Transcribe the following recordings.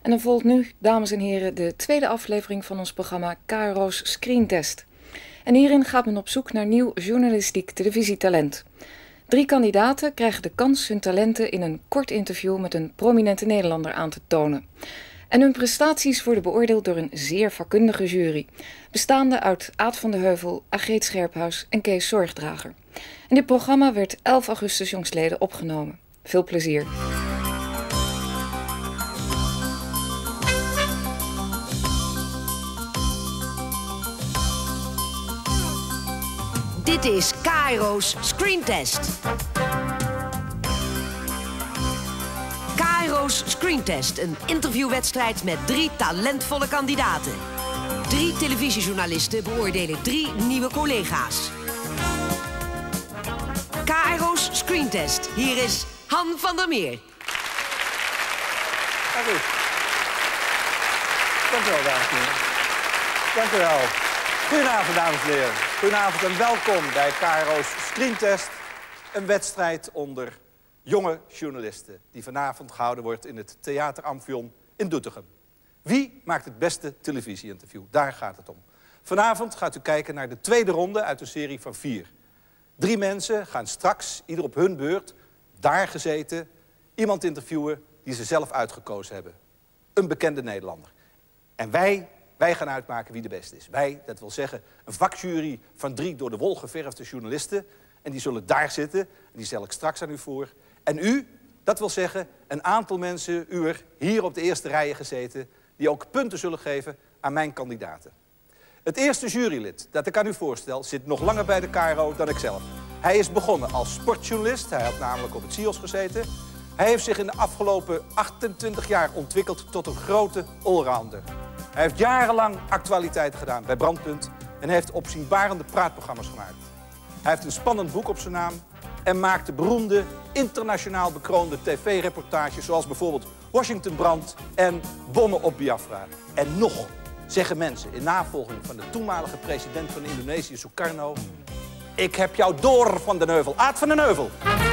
En dan volgt nu, dames en heren, de tweede aflevering van ons programma KRO's Screentest. En hierin gaat men op zoek naar nieuw journalistiek televisietalent. 3 kandidaten krijgen de kans hun talenten in een kort interview met een prominente Nederlander aan te tonen. En hun prestaties worden beoordeeld door een zeer vakkundige jury, bestaande uit Aad van de Heuvel, Ageet Scherphuis en Kees Zorgdrager. En dit programma werd 11 augustus jongstleden opgenomen. Veel plezier. Dit is KRO's Screentest. KRO's Screentest, een interviewwedstrijd met 3 talentvolle kandidaten. 3 televisiejournalisten beoordelen 3 nieuwe collega's. KRO's Screentest. Hier is Han van der Meer. Dank u wel, dames en heren. Dank u wel. Goedenavond, dames en heren. Goedenavond en welkom bij KRO's Screentest. Een wedstrijd onder jonge journalisten die vanavond gehouden wordt in het Theater Amphion in Doetinchem. Wie maakt het beste televisieinterview? Daar gaat het om. Vanavond gaat u kijken naar de tweede ronde uit een serie van 4. 3 mensen gaan straks, ieder op hun beurt, daar gezeten, iemand interviewen die ze zelf uitgekozen hebben. Een bekende Nederlander. En wij gaan uitmaken wie de beste is. Wij, dat wil zeggen, een vakjury van 3 door de wol geverfde journalisten. En die zullen daar zitten. En die stel ik straks aan u voor. En u, dat wil zeggen, een aantal mensen, hier op de eerste rijen gezeten, die ook punten zullen geven aan mijn kandidaten. Het eerste jurylid dat ik aan u voorstel zit nog langer bij de KRO dan ikzelf. Hij is begonnen als sportjournalist. Hij had namelijk op het CIOS gezeten. Hij heeft zich in de afgelopen 28 jaar ontwikkeld tot een grote allrounder. Hij heeft jarenlang actualiteit gedaan bij Brandpunt en heeft opzienbarende praatprogramma's gemaakt. Hij heeft een spannend boek op zijn naam en maakte beroemde, internationaal bekroonde tv-reportages zoals bijvoorbeeld Washington brandt en Bommen op Biafra. En nog zeggen mensen in navolging van de toenmalige president van Indonesië, Sukarno: ik heb jou door, Van den Heuvel. Aad van den Heuvel.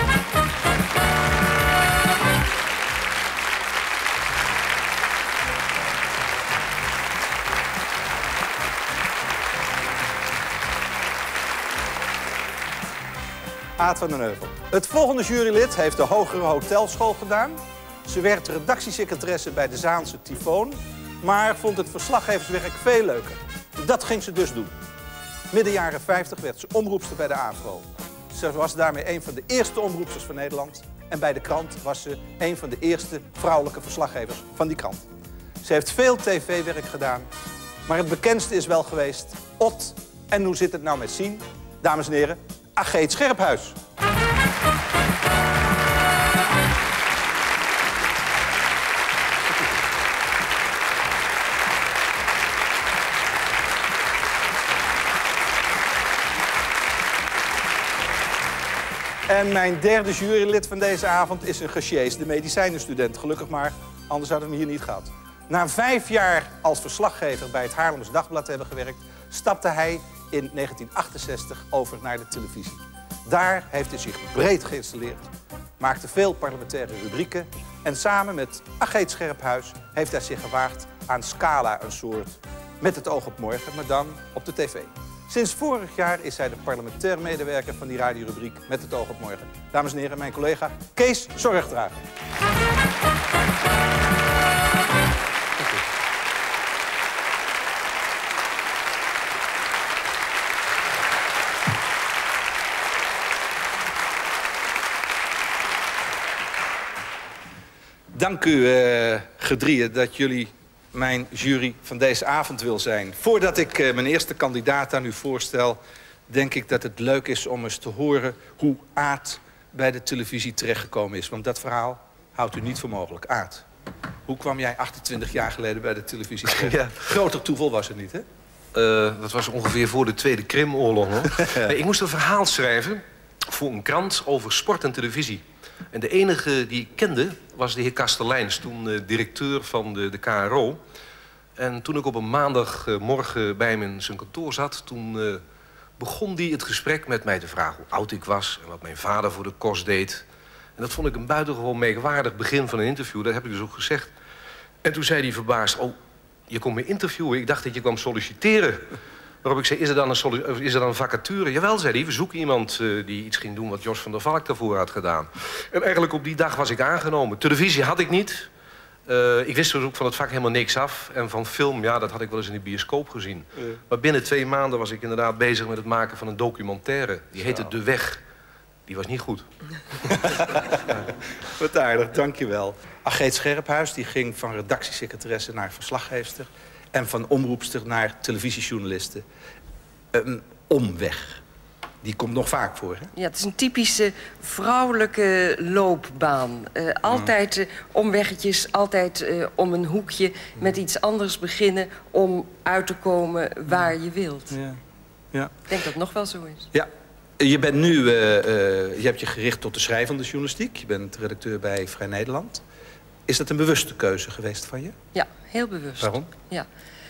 Aad van den Heuvel. Het volgende jurylid heeft de Hogere Hotelschool gedaan. Ze werd redactiesecretaresse bij de Zaanse Tyfoon, maar vond het verslaggeverswerk veel leuker. Dat ging ze dus doen. Midden jaren 50 werd ze omroepster bij de AVRO. Ze was daarmee een van de eerste omroepsters van Nederland. En bij de krant was ze een van de eerste vrouwelijke verslaggevers van die krant. Ze heeft veel tv-werk gedaan, maar het bekendste is wel geweest Ot. En hoe zit het nou met Sien? Dames en heren, Ageet Scherphuis. En mijn derde jurylid van deze avond is een gesjeesde medicijnenstudent. Gelukkig maar, anders hadden we hem hier niet gehad. Na 5 jaar als verslaggever bij het Haarlems Dagblad te hebben gewerkt, stapte hij in 1968 over naar de televisie. Daar heeft hij zich breed geïnstalleerd, maakte veel parlementaire rubrieken en samen met Ageet Scherphuis heeft hij zich gewaagd aan Scala, een soort Met het oog op morgen, maar dan op de tv. Sinds vorig jaar is hij de parlementair medewerker van die radiorubriek Met het oog op morgen. Dames en heren, mijn collega Kees Zorgdrager. Dank u, gedrieën, dat jullie mijn jury van deze avond wil zijn. Voordat ik mijn eerste kandidaat aan u voorstel, denk ik dat het leuk is om eens te horen hoe Aad bij de televisie terechtgekomen is. Want dat verhaal houdt u niet voor mogelijk. Aad, hoe kwam jij 28 jaar geleden bij de televisie terecht? Ja. Groter toeval was het niet, hè? Dat was ongeveer voor de Tweede Krimoorlog. Nee, ik moest een verhaal schrijven voor een krant over sport en televisie. En de enige die ik kende was de heer Kasteleins, toen directeur van de KRO. En toen ik op een maandagmorgen bij hem in zijn kantoor zat, toen begon hij het gesprek met mij te vragen hoe oud ik was en wat mijn vader voor de kost deed. En dat vond ik een buitengewoon merkwaardig begin van een interview, dat heb ik dus ook gezegd. En toen zei hij verbaasd, oh, je komt me interviewen. Ik dacht dat je kwam solliciteren. Waarop ik zei, is er dan een vacature? Jawel, zei hij, we zoeken iemand die iets ging doen wat Jos van der Valk daarvoor had gedaan. En eigenlijk op die dag was ik aangenomen. Televisie had ik niet. Ik wist dus ook van het vak helemaal niks af. En van film, ja, dat had ik wel eens in de bioscoop gezien. Maar binnen 2 maanden was ik inderdaad bezig met het maken van een documentaire. Die heette De Weg. Die was niet goed. Wat aardig, dankjewel. Ageet Scherphuis die ging van redactiesecretaresse naar verslaggeefster. En van omroepster naar televisiejournaliste. Een omweg. Die komt nog vaak voor, hè? Ja, het is een typische vrouwelijke loopbaan. Altijd omweggetjes, altijd om een hoekje met iets anders beginnen om uit te komen waar je wilt. Ja. Ja. Ik denk dat het nog wel zo is. Ja. Je bent nu, je hebt je gericht tot de schrijvende journalistiek. Je bent redacteur bij Vrij Nederland. Is dat een bewuste keuze geweest van je? Ja, heel bewust. Waarom? Ja.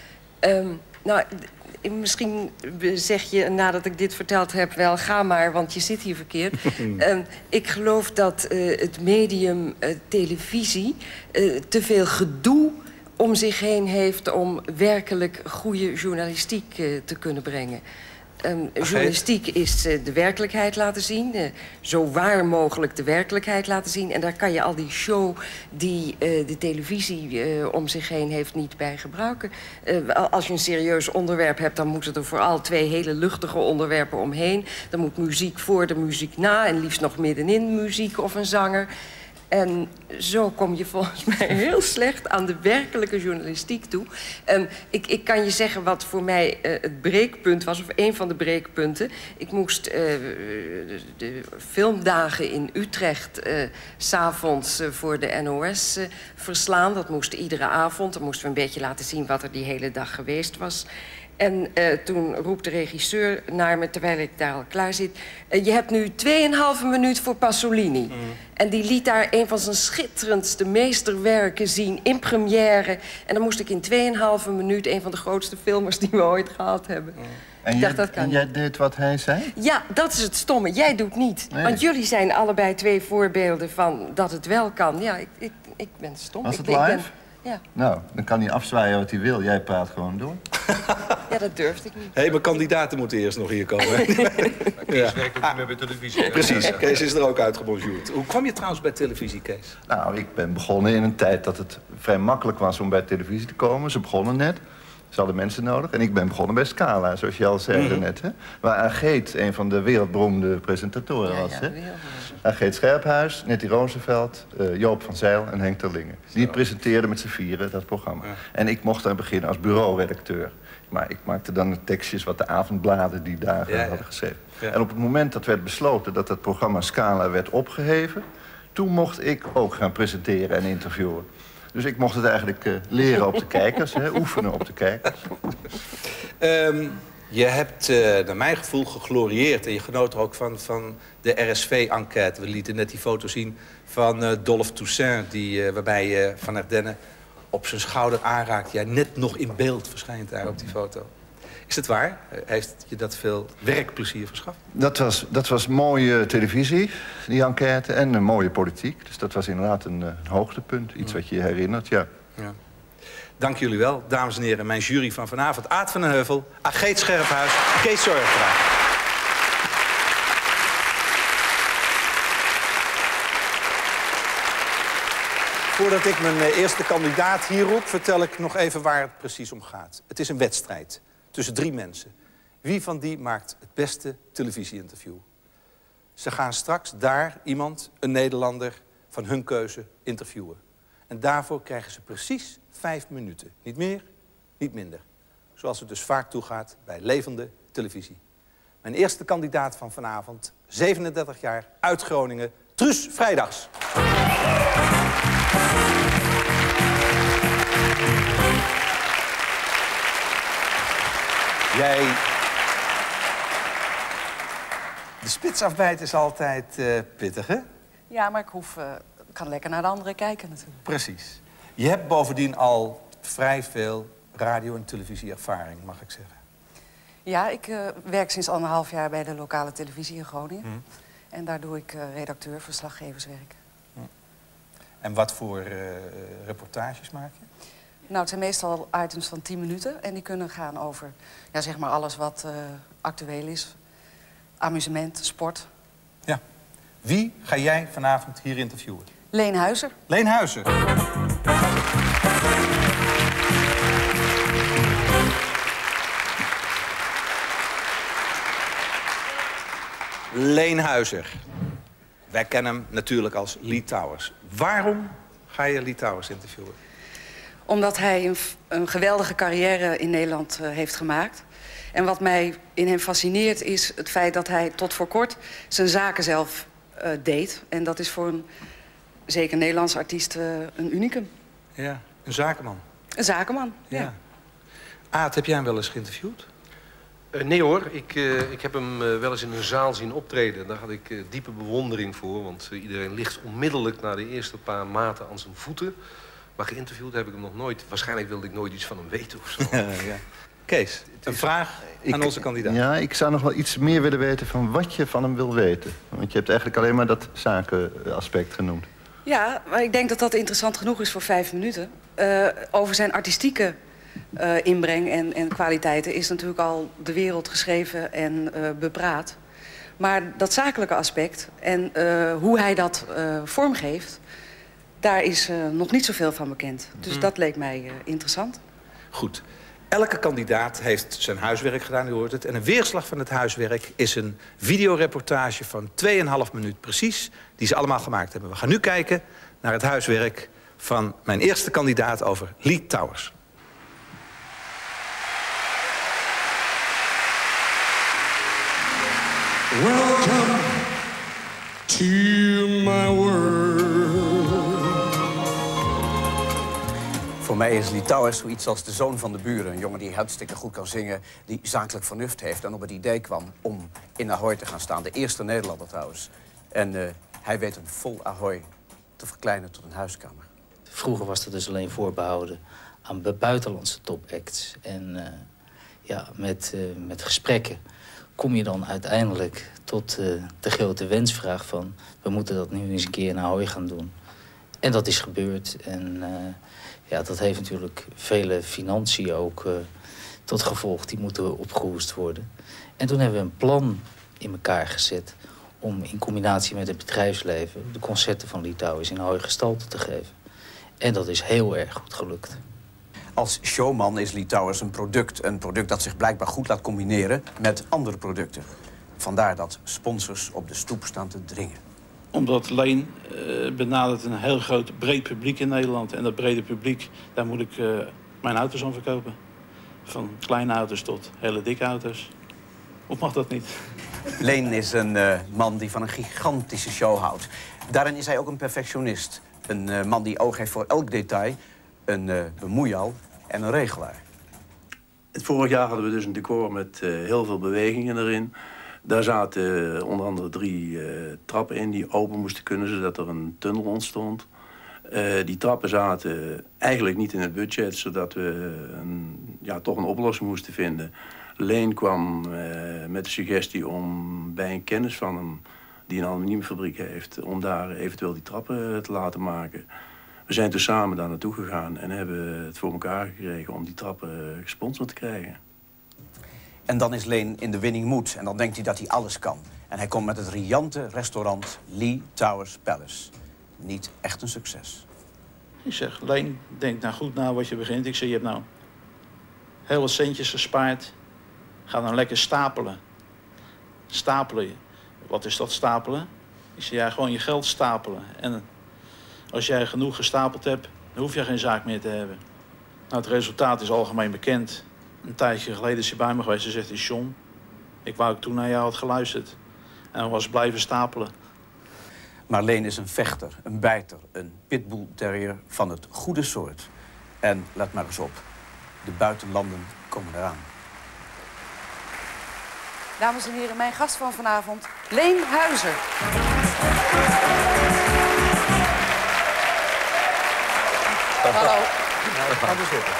Nou, misschien zeg je nadat ik dit verteld heb wel, ga maar, want je zit hier verkeerd. Ik geloof dat het medium televisie te veel gedoe om zich heen heeft om werkelijk goede journalistiek te kunnen brengen. Journalistiek is de werkelijkheid laten zien. Zo waar mogelijk de werkelijkheid laten zien. En daar kan je al die show die de televisie om zich heen heeft niet bij gebruiken. Als je een serieus onderwerp hebt, dan moeten er vooral 2 hele luchtige onderwerpen omheen. Dan moet muziek voor de muziek na en liefst nog middenin muziek of een zanger. En zo kom je volgens mij heel slecht aan de werkelijke journalistiek toe. Ik kan je zeggen wat voor mij het breekpunt was, of een van de breekpunten. Ik moest de filmdagen in Utrecht 's avonds voor de NOS verslaan. Dat moest iedere avond. Dan moesten we een beetje laten zien wat er die hele dag geweest was. En toen roept de regisseur naar me, terwijl ik daar al klaar zit... je hebt nu 2,5 minuut voor Pasolini. En die liet daar een van zijn schitterendste meesterwerken zien in première. En dan moest ik in 2,5 minuut een van de grootste filmers die we ooit gehad hebben. En jij deed wat hij zei? Ja, dat is het stomme. Jij doet niet. Nee. Want jullie zijn allebei 2 voorbeelden van dat het wel kan. Ja, ik ben stom. Was het live? Ja. Nou, dan kan hij afzwaaien wat hij wil. Jij praat gewoon door. Ja, dat durfde ik niet. Hé, mijn kandidaten moeten eerst nog hier komen. Kees werkt ook niet meer bij televisie. Precies, Kees is er ook uitgebonjourd. Hoe kwam je trouwens bij televisie, Kees? Nou, ik ben begonnen in een tijd dat het vrij makkelijk was om bij televisie te komen. Ze begonnen net. Ze hadden mensen nodig. En ik ben begonnen bij Scala, zoals je al zei net. Hè? Waar Ageet een van de wereldberoemde presentatoren was. Hè? Ageet Scherphuis, Nettie Roosevelt, Joop van Zijl en Henk Terlingen. Die presenteerden met z'n vieren dat programma. Ja. En ik mocht daar beginnen als bureauredacteur. Maar ik maakte dan de tekstjes wat de avondbladen die dagen hadden geschreven. Ja. En op het moment dat werd besloten dat het programma Scala werd opgeheven... toen mocht ik ook gaan presenteren en interviewen. Dus ik mocht het eigenlijk leren op de kijkers, hè, oefenen op de kijkers. Je hebt, naar mijn gevoel, geglorieerd. En je genoot er ook van de RSV-enquête. We lieten net die foto zien van Dolph Toussaint... waarbij Van Ardenne op zijn schouder aanraakt. Jij net nog in beeld verschijnt daar op die foto. Is het waar? Heeft je dat veel werkplezier verschaft? Dat was mooie televisie, die enquête, en een mooie politiek. Dus dat was inderdaad een hoogtepunt. Iets wat je je herinnert, ja. Dank jullie wel, dames en heren. Mijn jury van vanavond: Aad van den Heuvel, Ageet Scherphuis, Kees Zorgtra. Voordat ik mijn eerste kandidaat hier roep, vertel ik nog even waar het precies om gaat. Het is een wedstrijd tussen 3 mensen. Wie van die maakt het beste televisie-interview? Ze gaan straks daar iemand, een Nederlander, van hun keuze interviewen. En daarvoor krijgen ze precies 5 minuten. Niet meer, niet minder. Zoals het dus vaak toegaat bij levende televisie. Mijn eerste kandidaat van vanavond, 37 jaar, uit Groningen, Truus Vrijdags. Jij... De spitsafbijt is altijd pittig, hè? Ja, maar ik kan lekker naar de anderen kijken natuurlijk. Precies. Je hebt bovendien al vrij veel radio- en televisieervaring, mag ik zeggen. Ja, ik werk sinds 1,5 jaar bij de lokale televisie in Groningen. En daar doe ik redacteur, verslaggeverswerk. En wat voor reportages maak je? Nou, het zijn meestal items van 10 minuten. En die kunnen gaan over ja, zeg maar alles wat actueel is. Amusement, sport. Ja. Wie ga jij vanavond hier interviewen? Leen Huizer. Leen Huizer. Leen Huizer. Wij kennen hem natuurlijk als Lee Towers. Waarom ga je Lee Towers interviewen? Omdat hij een geweldige carrière in Nederland heeft gemaakt. En wat mij in hem fascineert is het feit dat hij tot voor kort zijn zaken zelf deed. En dat is voor een zeker Nederlands artiest een unicum. Ja, een zakenman. Een zakenman, ja. Aad, heb jij hem wel eens geïnterviewd? Nee hoor, ik heb hem wel eens in een zaal zien optreden. Daar had ik diepe bewondering voor, want iedereen ligt onmiddellijk na de eerste paar maten aan zijn voeten. Maar geïnterviewd heb ik hem nog nooit. Waarschijnlijk wilde ik nooit iets van hem weten of zo. Ja. Kees, een vraag aan onze kandidaat. Ja, ik zou nog wel iets meer willen weten van wat je van hem wil weten. Want je hebt eigenlijk alleen maar dat zakenaspect genoemd. Ja, maar ik denk dat dat interessant genoeg is voor 5 minuten. Over zijn artistieke inbreng en kwaliteiten is natuurlijk al de wereld geschreven en bepraat. Maar dat zakelijke aspect en hoe hij dat vormgeeft, daar is nog niet zoveel van bekend. Dus dat leek mij interessant. Goed. Elke kandidaat heeft zijn huiswerk gedaan, u hoort het. En een weerslag van het huiswerk is een videoreportage van 2,5 minuut precies, die ze allemaal gemaakt hebben. We gaan nu kijken naar het huiswerk van mijn eerste kandidaat over Lee Towers. Welcome to my world. Voor mij is Lee Towers zoiets als de zoon van de buren. Een jongen die hartstikke goed kan zingen, die zakelijk vernuft heeft en op het idee kwam om in Ahoy te gaan staan. De eerste Nederlander trouwens. En hij weet een vol Ahoy te verkleinen tot een huiskamer. Vroeger was dat dus alleen voorbehouden aan buitenlandse topacts. En ja, met gesprekken kom je dan uiteindelijk tot de grote wensvraag van, we moeten dat nu eens een keer in Ahoy gaan doen. En dat is gebeurd. En ja, dat heeft natuurlijk vele financiën ook tot gevolg. Die moeten opgehoest worden. En toen hebben we een plan in elkaar gezet om in combinatie met het bedrijfsleven de concerten van Lee Towers in Ahoy gestalte te geven. En dat is heel erg goed gelukt. Als showman is Lee Towers een product dat zich blijkbaar goed laat combineren met andere producten. Vandaar dat sponsors op de stoep staan te dringen. Omdat Leen benadert een heel groot, breed publiek in Nederland. En dat brede publiek, daar moet ik mijn auto's aan verkopen. Van kleine auto's tot hele dikke auto's. Of mag dat niet? Leen is een man die van een gigantische show houdt. Daarin is hij ook een perfectionist. Een man die oog heeft voor elk detail. Een bemoeial en een regelaar. Vorig jaar hadden we dus een decor met heel veel bewegingen erin. Daar zaten onder andere 3 trappen in die open moesten kunnen, zodat er een tunnel ontstond. Die trappen zaten eigenlijk niet in het budget, zodat we toch een oplossing moesten vinden. Leen kwam met de suggestie om bij een kennis van hem, die een aluminiumfabriek heeft, om daar eventueel die trappen te laten maken. We zijn toen samen daar naartoe gegaan en hebben het voor elkaar gekregen om die trappen gesponsord te krijgen. En dan is Leen in de winning mood en dan denkt hij dat hij alles kan. En hij komt met het riante restaurant Lee Towers Palace. Niet echt een succes. Ik zeg, Leen, denk nou goed na wat je begint. Ik zeg, je hebt nou heel wat centjes gespaard. Ga dan lekker stapelen. Stapelen. Wat is dat stapelen? Ik zeg, ja, gewoon je geld stapelen. En als jij genoeg gestapeld hebt, dan hoef je geen zaak meer te hebben. Nou, het resultaat is algemeen bekend. Een tijdje geleden is hij bij me geweest en zegt hij, John, ik wou ik toen naar jou had geluisterd. En dan was blijven stapelen. Maar Leen is een vechter, een bijter, een pitbull terrier van het goede soort. En let maar eens op, de buitenlanden komen eraan. Dames en heren, mijn gast van vanavond, Leen Huizer. Hallo. Ga maar zitten.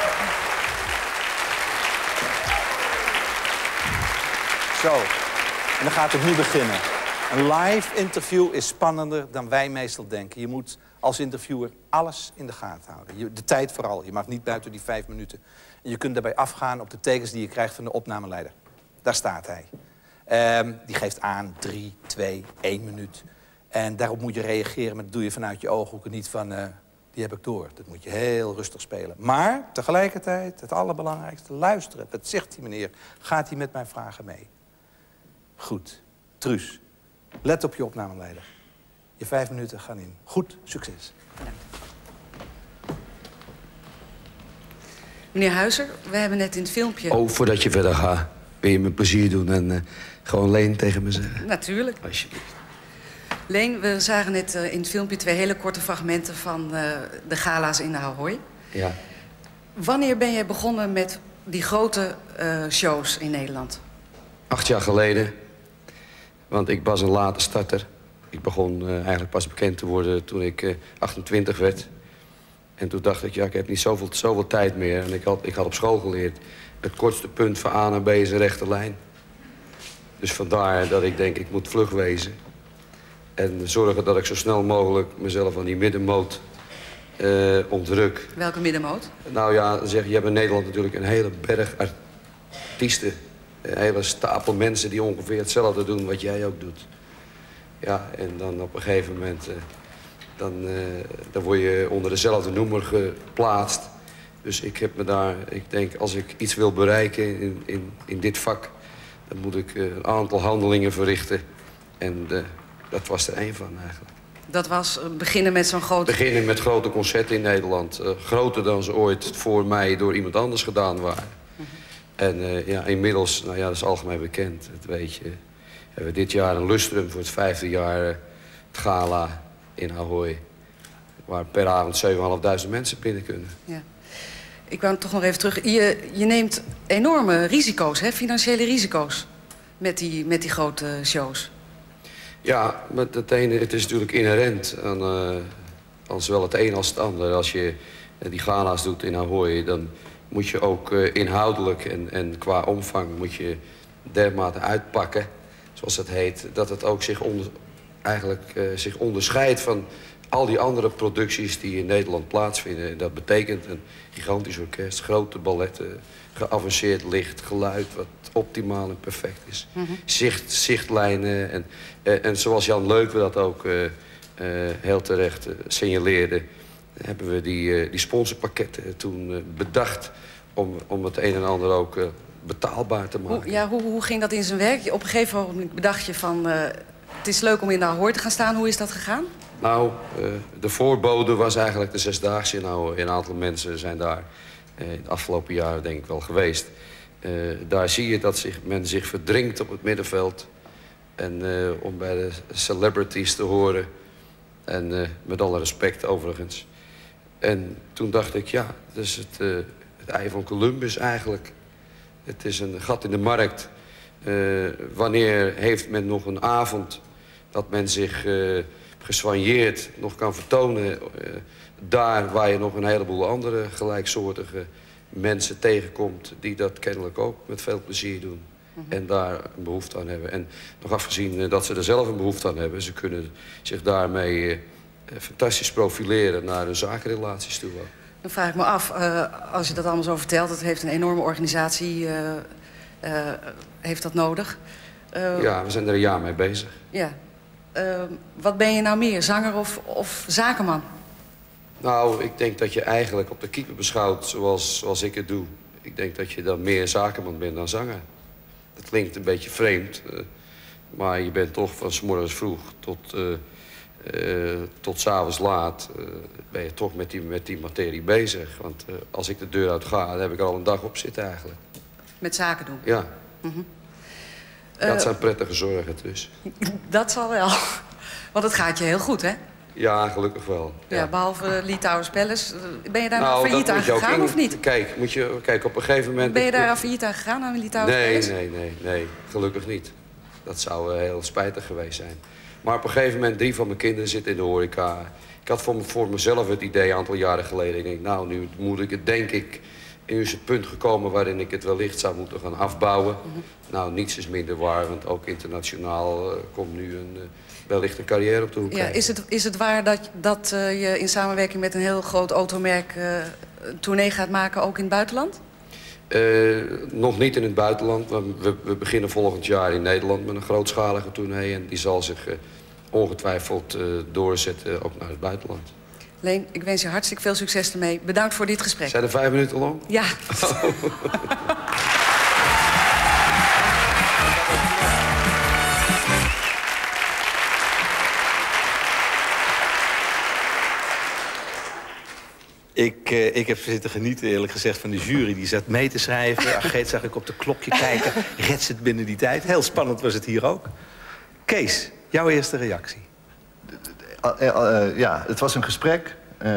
Zo, en dan gaat het nu beginnen. Een live interview is spannender dan wij meestal denken. Je moet als interviewer alles in de gaten houden. De tijd vooral. Je mag niet buiten die 5 minuten. En je kunt daarbij afgaan op de tekens die je krijgt van de opnameleider. Daar staat hij. Die geeft aan 3, 2, 1 minuut. En daarop moet je reageren, maar dat doe je vanuit je ooghoeken niet van... die heb ik door. Dat moet je heel rustig spelen. Maar tegelijkertijd, het allerbelangrijkste, luisteren. Dat zegt die meneer. Gaat hij met mijn vragen mee? Goed. Truus, let op je opnameleider. Je 5 minuten gaan in. Goed, succes. Bedankt. Meneer Huizer, we hebben net in het filmpje... Oh, voordat je verder gaat, wil je me plezier doen en gewoon Leen tegen me zeggen? Natuurlijk. Alsjeblieft. Leen, we zagen net in het filmpje 2 hele korte fragmenten van de gala's in Ahoy. Ja. Wanneer ben jij begonnen met die grote shows in Nederland? 8 jaar geleden. Want ik was een late starter. Ik begon eigenlijk pas bekend te worden toen ik 28 werd. En toen dacht ik, ja, ik heb niet zoveel tijd meer. En ik had op school geleerd, het kortste punt van A naar B is een rechte lijn. Dus vandaar dat ik denk, ik moet vlug wezen. En zorgen dat ik zo snel mogelijk mezelf aan die middenmoot ontruk. Welke middenmoot? Nou ja, dan zeg je hebt in Nederland natuurlijk een hele berg artiesten. Een hele stapel mensen die ongeveer hetzelfde doen wat jij ook doet. Ja, en dan op een gegeven moment... Dan word je onder dezelfde noemer geplaatst. Dus ik heb me daar... Ik denk, als ik iets wil bereiken in dit vak... dan moet ik een aantal handelingen verrichten. En dat was er één van eigenlijk. Dat was beginnen met zo'n grote... Beginnen met grote concerten in Nederland. Groter dan ze ooit voor mij door iemand anders gedaan waren. En ja, inmiddels, nou ja, dat is algemeen bekend. Dat weet je. Hebben we dit jaar een lustrum voor het 5e jaar het gala in Ahoy. Waar per avond 7.500 mensen binnen kunnen. Ja. Ik wou toch nog even terug. Je neemt enorme risico's, hè? Financiële risico's. Met die grote shows. Ja, maar het is natuurlijk inherent aan zowel het een als het ander. Als je die gala's doet in Ahoy, dan moet je ook inhoudelijk en qua omvang moet je dermate uitpakken, zoals het heet, dat het ook zich onderscheidt van al die andere producties die in Nederland plaatsvinden. En dat betekent een gigantisch orkest, grote balletten, geavanceerd licht, geluid wat optimaal en perfect is. Zichtlijnen en zoals Jan Leuke dat ook heel terecht signaleerde, hebben we die sponsorpakketten toen bedacht om het een en ander ook betaalbaar te maken. Hoe ging dat in zijn werk? Op een gegeven moment bedacht je van... het is leuk om in de Ahoy te gaan staan. Hoe is dat gegaan? Nou, de voorbode was eigenlijk de Zesdaagse in Ahoy. Een aantal mensen zijn daar in de afgelopen jaren denk ik wel geweest. Daar zie je dat men zich verdringt op het middenveld. En om bij de celebrities te horen. En met alle respect overigens. En toen dacht ik, ja, dat is het ei van Columbus eigenlijk. Het is een gat in de markt. Wanneer heeft men nog een avond dat men zich gesoigneerd nog kan vertonen... daar waar je nog een heleboel andere gelijksoortige mensen tegenkomt... die dat kennelijk ook met veel plezier doen. En daar een behoefte aan hebben. En nog afgezien dat ze er zelf een behoefte aan hebben... ze kunnen zich daarmee fantastisch profileren naar hun zakenrelaties toe. Dan vraag ik me af, als je dat allemaal zo vertelt... het heeft een enorme organisatie, heeft dat nodig. Ja, we zijn er een jaar mee bezig. Ja. Wat ben je nou meer, zanger of zakenman? Nou, ik denk dat je eigenlijk op de keeper beschouwt zoals ik het doe. Ik denk dat je dan meer zakenman bent dan zanger. Dat klinkt een beetje vreemd. Maar je bent toch van 's morgens vroeg tot 's avonds laat... ben je toch met die materie bezig. Want als ik de deur uit ga, dan heb ik er al een dag op zitten eigenlijk. Met zaken doen? Ja. Dat zijn prettige zorgen dus. Dat zal wel. Want het gaat je heel goed, hè? Ja, gelukkig wel. Ja, behalve Litouwers Palace. Ben je daar nou failliet aan gegaan of niet? Kijk, op een gegeven moment... Ben je daar failliet aan gegaan aan Litouwers Palace? Nee, gelukkig niet. Dat zou heel spijtig geweest zijn. Maar op een gegeven moment, 3 van mijn kinderen zitten in de horeca. Ik had voor mezelf het idee een aantal jaren geleden. Ik denk, nou, nu moet ik het denk ik is het punt gekomen waarin ik het wellicht zou moeten gaan afbouwen. Nou, niets is minder waar, want ook internationaal komt nu wellicht een carrière op de hoek. Ja, is het waar dat je in samenwerking met een heel groot automerk een tournee gaat maken, ook in het buitenland? Nog niet in het buitenland. We beginnen volgend jaar in Nederland met een grootschalige tournee. En die zal zich ongetwijfeld doorzetten ook naar het buitenland. Leen, ik wens je hartstikke veel succes ermee. Bedankt voor dit gesprek. Zijn er 5 minuten lang? Ja. Ik heb zitten genieten, eerlijk gezegd, van de jury. Die zat mee te schrijven. Agent zag ik op de klokje kijken. Redt ze het binnen die tijd. Heel spannend was het hier ook. Kees, jouw eerste reactie? Ja, het was een gesprek.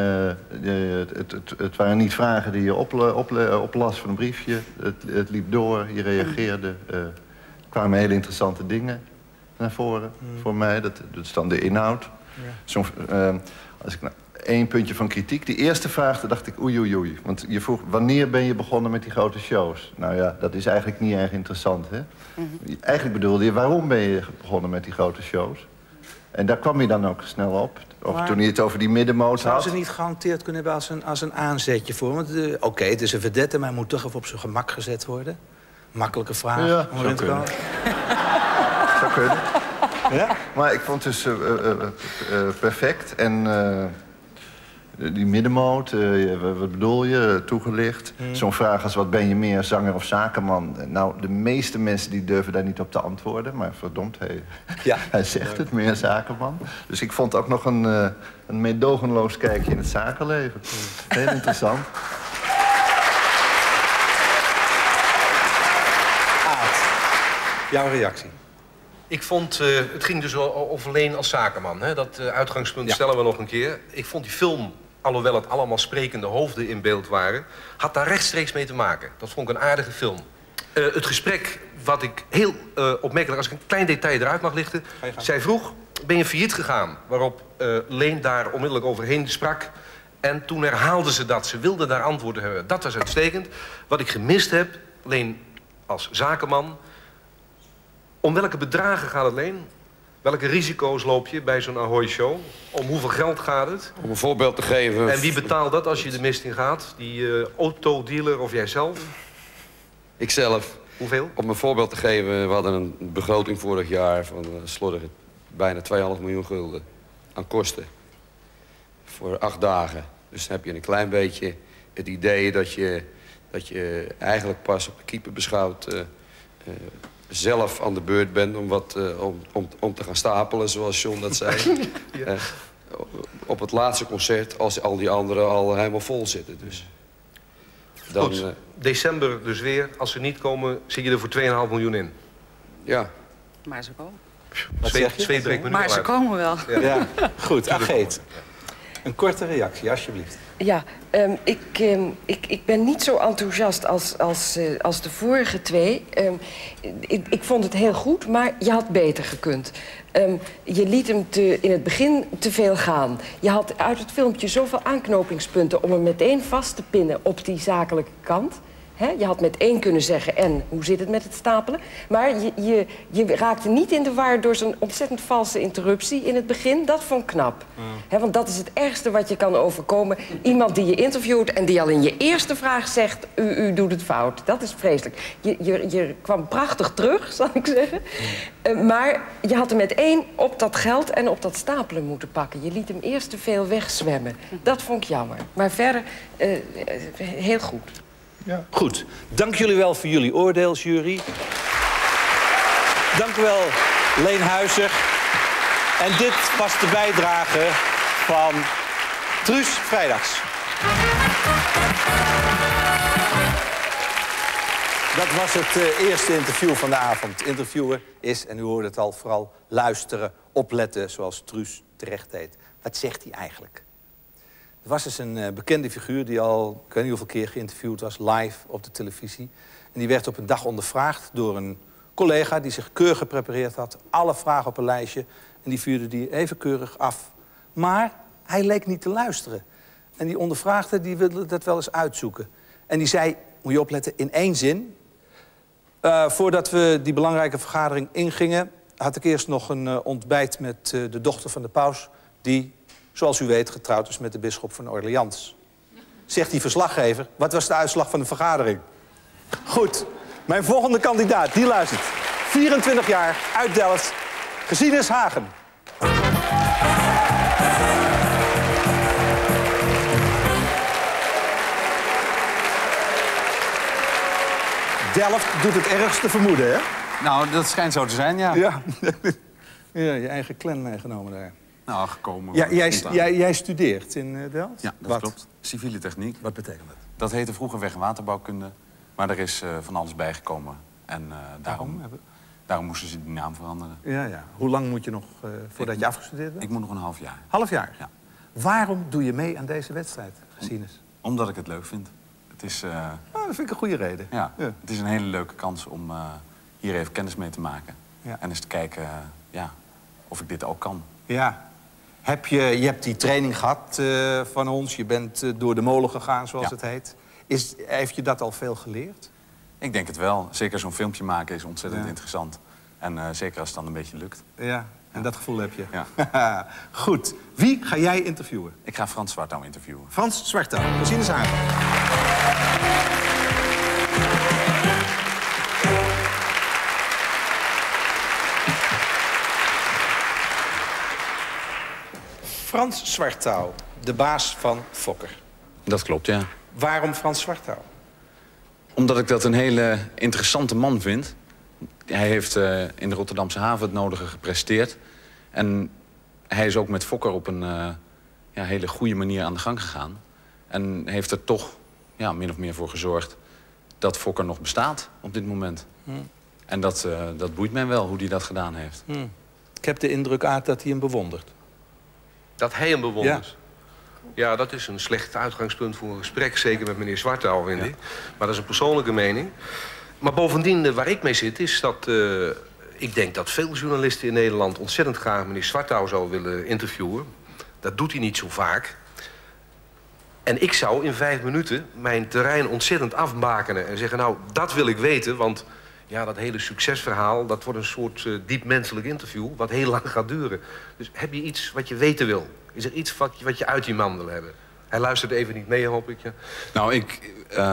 Het waren niet vragen die je oplas van een briefje. Het liep door, je reageerde. Er kwamen hele interessante dingen naar voren voor mij. Dat is dan de inhoud. Ja. Als ik nou 1 puntje van kritiek. Die eerste vraag, daar dacht ik oei. Want je vroeg, wanneer ben je begonnen met die grote shows? Nou ja, dat is eigenlijk niet erg interessant, hè? Eigenlijk bedoelde je, waarom ben je begonnen met die grote shows? En daar kwam je dan ook snel op. Of toen je het over die middenmoot had. Zou ze niet gehanteerd kunnen hebben als een aanzetje voor? Want oké, het is een vedette, maar hij moet toch even op zijn gemak gezet worden. Makkelijke vraag. Ja, om erin te komen. Zou kunnen. Ja? Maar ik vond het dus perfect. En die middenmoot, wat bedoel je, toegelicht. Zo'n vraag als wat ben je meer, zanger of zakenman? Nou, de meeste mensen die durven daar niet op te antwoorden. Maar verdomd, hij zegt het, meer zakenman. Dus ik vond ook nog een meedogenloos kijkje in het zakenleven. Heel interessant. Aad, jouw reactie? Ik vond, het ging dus over Leen als zakenman. Hè? Dat uitgangspunt stellen we nog een keer. Ik vond die film, alhoewel het allemaal sprekende hoofden in beeld waren, had daar rechtstreeks mee te maken. Dat vond ik een aardige film. Het gesprek, wat ik heel opmerkelijk, als ik een klein detail eruit mag lichten. Zij vroeg, ben je failliet gegaan? Waarop Leen daar onmiddellijk overheen sprak. En toen herhaalde ze dat. Ze wilde daar antwoorden hebben. Dat was uitstekend. Wat ik gemist heb, Leen als zakenman. Om welke bedragen gaat het, Leen? Welke risico's loop je bij zo'n Ahoy-show? Om hoeveel geld gaat het? Om een voorbeeld te geven. En wie betaalt dat als je de mist in gaat? Die autodealer of jijzelf? Ikzelf. Hoeveel? Om een voorbeeld te geven, we hadden een begroting vorig jaar van slordige bijna 2,5 miljoen gulden aan kosten. Voor 8 dagen. Dus dan heb je een klein beetje het idee dat je eigenlijk pas op de keeper beschouwd zelf aan de beurt bent om te gaan stapelen, zoals John dat zei. Ja. Op het laatste concert, als al die anderen al helemaal vol zitten. Dus. Dan, goed, december dus weer. Als ze niet komen, zit je er voor 2,5 miljoen in. Ja. Maar ze komen. Zweet breekt me nu maar ze komen wel. Ja. Goed, Ageet. Een korte reactie, alsjeblieft. Ja, ik ben niet zo enthousiast als de vorige 2. Ik vond het heel goed, maar je had beter gekund. Je liet hem in het begin te veel gaan. Je had uit het filmpje zoveel aanknopingspunten om hem meteen vast te pinnen op die zakelijke kant. Je had met 1 kunnen zeggen, en hoe zit het met het stapelen? Maar je raakte niet in de war door zo'n ontzettend valse interruptie in het begin. Dat vond ik knap. Want dat is het ergste wat je kan overkomen. Iemand die je interviewt en die al in je eerste vraag zegt, u doet het fout. Dat is vreselijk. Je kwam prachtig terug, zal ik zeggen. Maar je had hem met 1 op dat geld en op dat stapelen moeten pakken. Je liet hem eerst te veel wegzwemmen. Dat vond ik jammer. Maar verder, heel goed. Ja. Goed, dank jullie wel voor jullie oordeel, jury. Dank u wel, Leen Huizer. En dit was de bijdrage van Truus Vrijdags. Dat was het eerste interview van de avond. Interviewen is, en u hoorde het al, vooral luisteren, opletten, zoals Truus terecht deed. Wat zegt hij eigenlijk? Er was dus een bekende figuur die al, ik weet niet hoeveel keer geïnterviewd was, live op de televisie. En die werd op een dag ondervraagd door een collega die zich keurig geprepareerd had. Alle vragen op een lijstje. En die vuurde die even keurig af. Maar hij leek niet te luisteren. En die ondervraagde, die wilde dat wel eens uitzoeken. En die zei, moet je opletten, in 1 zin. Voordat we die belangrijke vergadering ingingen, had ik eerst nog een ontbijt met de dochter van de paus, die, zoals u weet, getrouwd is met de bisschop van Orleans. Zegt die verslaggever, wat was de uitslag van de vergadering? Goed, mijn volgende kandidaat, die luistert. 24 jaar, uit Delft, Gesines Hagen. Delft doet het ergste vermoeden, hè? Nou, dat schijnt zo te zijn, ja. Ja, ja, je eigen clan meegenomen daar. Nou, gekomen. Ja, jij studeert in Delft? Ja, dat klopt. Civiele techniek. Wat betekent dat? Dat heette vroeger weg- en waterbouwkunde. Maar er is van alles bijgekomen. En daarom moesten ze die naam veranderen. Ja, ja. Hoe lang moet je nog voordat je afgestudeerd bent? Ik moet nog een half jaar. Half jaar? Ja. Waarom doe je mee aan deze wedstrijd, Gesines? Omdat ik het leuk vind. Het is, dat vind ik een goede reden. Ja, ja. Het is een hele leuke kans om hier even kennis mee te maken. Ja. En eens te kijken of ik dit ook kan. Ja. Je hebt die training gehad van ons. Je bent door de molen gegaan, zoals het heet. Heeft je dat al veel geleerd? Ik denk het wel. Zeker zo'n filmpje maken is ontzettend interessant. En zeker als het dan een beetje lukt. Ja, en dat gevoel heb je. Ja. Goed. Wie ga jij interviewen? Ik ga Frans Zwartouw interviewen. Frans Zwartouw. Gesines Hagen. Frans Zwartouw, de baas van Fokker. Dat klopt, ja. Waarom Frans Zwartouw? Omdat ik dat een hele interessante man vind. Hij heeft in de Rotterdamse haven het nodige gepresteerd. En hij is ook met Fokker op een hele goede manier aan de gang gegaan. En heeft er toch min of meer voor gezorgd dat Fokker nog bestaat op dit moment. En dat boeit mij wel, hoe hij dat gedaan heeft. Ik heb de indruk, Aad, dat hij hem bewondert. Dat hij hem bewondert? Ja, dat is een slecht uitgangspunt voor een gesprek. Zeker met meneer Zwartouw, vind ik. Maar dat is een persoonlijke mening. Maar bovendien, waar ik mee zit, is dat... ik denk dat veel journalisten in Nederland ontzettend graag meneer Zwartouw zou willen interviewen. Dat doet hij niet zo vaak. En ik zou in 5 minuten mijn terrein ontzettend afbakenen en zeggen... nou, dat wil ik weten, want ja, dat hele succesverhaal... dat wordt een soort diep menselijk interview, wat heel lang gaat duren. Dus heb je iets wat je weten wil? Is er iets wat je uit die man wil hebben? Hij luistert even niet mee, hoop ik. Ja. Nou, ik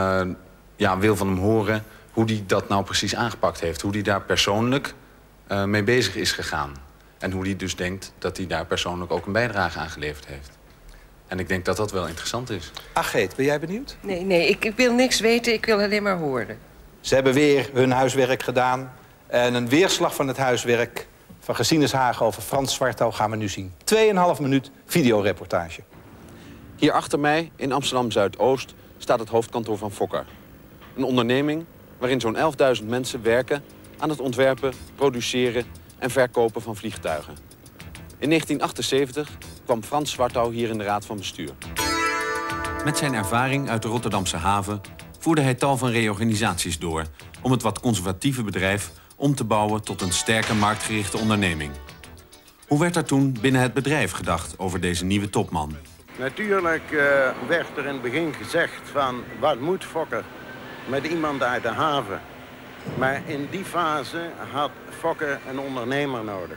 wil van hem horen hoe hij dat nou precies aangepakt heeft. Hoe hij daar persoonlijk mee bezig is gegaan. En hoe hij dus denkt dat hij daar persoonlijk ook een bijdrage aan geleverd heeft. En ik denk dat dat wel interessant is. Aggeet, ben jij benieuwd? Nee, ik wil niks weten, ik wil alleen maar horen. Ze hebben weer hun huiswerk gedaan. En een weerslag van het huiswerk van Gesines Hagen over Frans Zwartouw gaan we nu zien. 2,5 minuut videoreportage. Hier achter mij, in Amsterdam-Zuidoost, staat het hoofdkantoor van Fokker. Een onderneming waarin zo'n 11.000 mensen werken aan het ontwerpen, produceren en verkopen van vliegtuigen. In 1978 kwam Frans Zwartouw hier in de raad van bestuur. Met zijn ervaring uit de Rotterdamse haven voerde hij tal van reorganisaties door om het wat conservatieve bedrijf om te bouwen tot een sterke marktgerichte onderneming. Hoe werd er toen binnen het bedrijf gedacht over deze nieuwe topman? Natuurlijk werd er in het begin gezegd van wat moet Fokker met iemand uit de haven. Maar in die fase had Fokker een ondernemer nodig.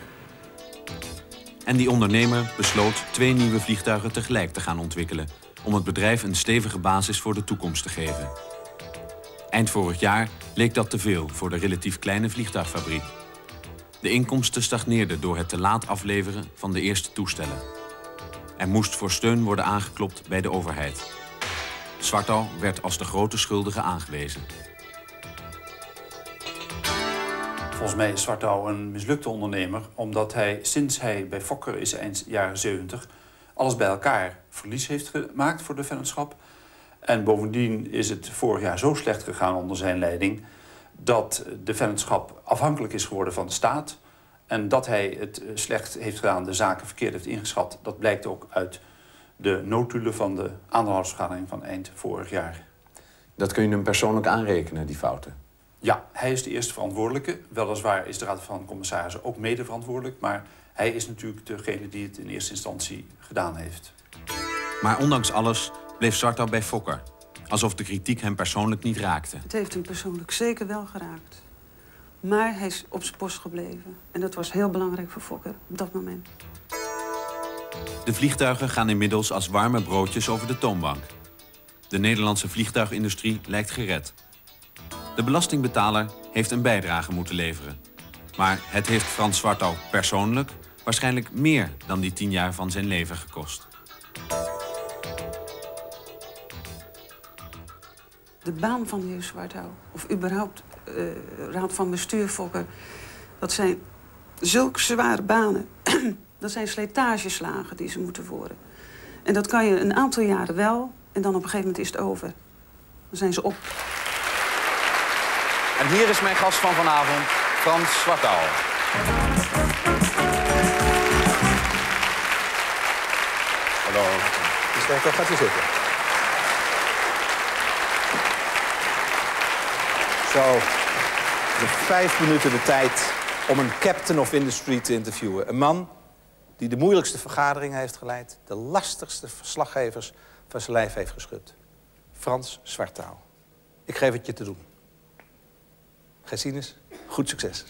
En die ondernemer besloot 2 nieuwe vliegtuigen tegelijk te gaan ontwikkelen om het bedrijf een stevige basis voor de toekomst te geven. Eind vorig jaar leek dat te veel voor de relatief kleine vliegtuigfabriek. De inkomsten stagneerden door het te laat afleveren van de eerste toestellen. Er moest voor steun worden aangeklopt bij de overheid. Zwartouw werd als de grote schuldige aangewezen. Volgens mij is Zwartouw een mislukte ondernemer, omdat hij sinds hij bij Fokker is eind jaren 70 alles bij elkaar verlies heeft gemaakt voor de vennootschap. En bovendien is het vorig jaar zo slecht gegaan onder zijn leiding dat de vennootschap afhankelijk is geworden van de staat. En dat hij het slecht heeft gedaan, de zaken verkeerd heeft ingeschat, dat blijkt ook uit de notulen van de aandeelhoudersvergadering van eind vorig jaar. Dat kun je hem persoonlijk aanrekenen, die fouten? Ja, hij is de eerste verantwoordelijke. Weliswaar is de Raad van Commissarissen ook mede verantwoordelijk, maar hij is natuurlijk degene die het in eerste instantie gedaan heeft. Maar ondanks alles bleef Zwartouw bij Fokker. Alsof de kritiek hem persoonlijk niet raakte. Het heeft hem persoonlijk zeker wel geraakt. Maar hij is op zijn post gebleven. En dat was heel belangrijk voor Fokker op dat moment. De vliegtuigen gaan inmiddels als warme broodjes over de toonbank. De Nederlandse vliegtuigindustrie lijkt gered. De belastingbetaler heeft een bijdrage moeten leveren. Maar het heeft Frans Zwartouw persoonlijk waarschijnlijk meer dan die 10 jaar van zijn leven gekost. De baan van de heer Zwartouw, of überhaupt raad van bestuur Fokker, dat zijn zulke zware banen. Dat zijn slijtageslagen die ze moeten worden. En dat kan je een aantal jaren wel, en dan op een gegeven moment is het over. Dan zijn ze op. En hier is mijn gast van vanavond, Frans Zwartouw. Hallo. Toch gaat u zitten. Zo, de 5 minuten de tijd om een captain of industry te interviewen. Een man die de moeilijkste vergaderingen heeft geleid, de lastigste verslaggevers van zijn lijf heeft geschud. Frans Zwartouw. Ik geef het je te doen. Gesines, goed succes.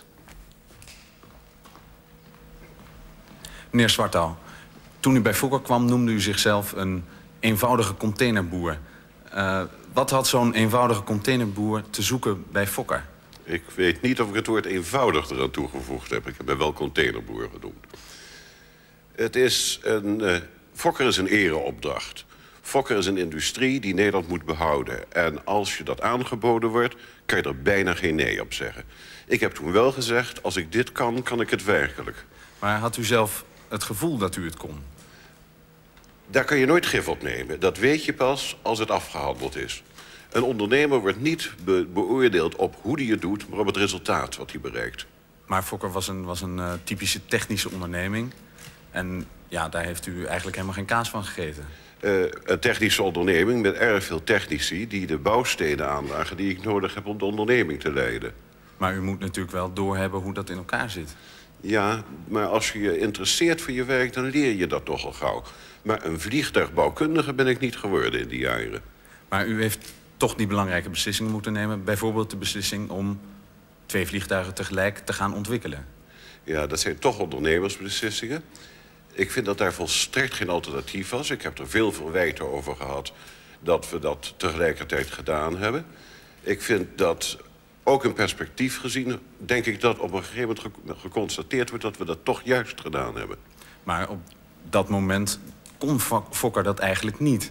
Meneer Zwartouw, toen u bij Fokker kwam noemde u zichzelf een eenvoudige containerboer. Wat had zo'n eenvoudige containerboer te zoeken bij Fokker? Ik weet niet of ik het woord eenvoudig eraan toegevoegd heb. Ik heb me wel containerboer genoemd. Het is Fokker is een ereopdracht. Fokker is een industrie die Nederland moet behouden. En als je dat aangeboden wordt, kan je er bijna geen nee op zeggen. Ik heb toen wel gezegd, als ik dit kan, kan ik het werkelijk. Maar had u zelf het gevoel dat u het kon? Daar kan je nooit gif op nemen. Dat weet je pas als het afgehandeld is. Een ondernemer wordt niet beoordeeld op hoe hij het doet, maar op het resultaat wat hij bereikt. Maar Fokker was een typische technische onderneming. En ja, daar heeft u eigenlijk helemaal geen kaas van gegeten. Een technische onderneming met erg veel technici die de bouwstenen aandragen die ik nodig heb om de onderneming te leiden. Maar u moet natuurlijk wel doorhebben hoe dat in elkaar zit. Ja, maar als je je interesseert voor je werk, dan leer je dat toch al gauw. Maar een vliegtuigbouwkundige ben ik niet geworden in die jaren. Maar u heeft toch die belangrijke beslissingen moeten nemen. Bijvoorbeeld de beslissing om 2 vliegtuigen tegelijk te gaan ontwikkelen. Ja, dat zijn toch ondernemersbeslissingen. Ik vind dat daar volstrekt geen alternatief was. Ik heb er veel verwijten over gehad dat we dat tegelijkertijd gedaan hebben. Ik vind dat, ook in perspectief gezien, denk ik dat op een gegeven moment geconstateerd wordt dat we dat toch juist gedaan hebben. Maar op dat moment kon Fokker dat eigenlijk niet.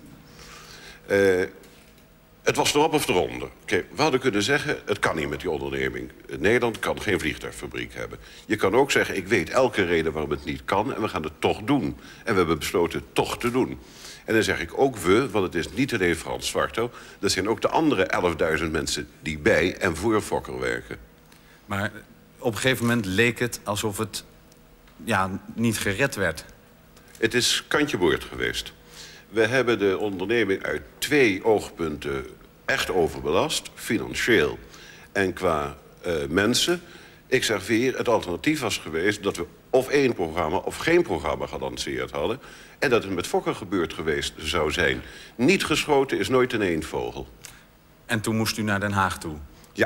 Het was erop of eronder. Kijk, we hadden kunnen zeggen, het kan niet met die onderneming. Nederland kan geen vliegtuigfabriek hebben. Je kan ook zeggen, ik weet elke reden waarom het niet kan en we gaan het toch doen. En we hebben besloten het toch te doen. En dan zeg ik ook we, want het is niet alleen Frans Zwartouw. Dat zijn ook de andere 11.000 mensen die bij en voor Fokker werken. Maar op een gegeven moment leek het alsof het niet gered werd. Het is kantje boord geweest. We hebben de onderneming uit 2 oogpunten echt overbelast. Financieel en qua mensen. Ik zeg weer, het alternatief was geweest dat we of 1 programma of geen programma gelanceerd hadden. En dat het met Fokker gebeurd geweest zou zijn. Niet geschoten is nooit een eendvogel. En toen moest u naar Den Haag toe? Ja.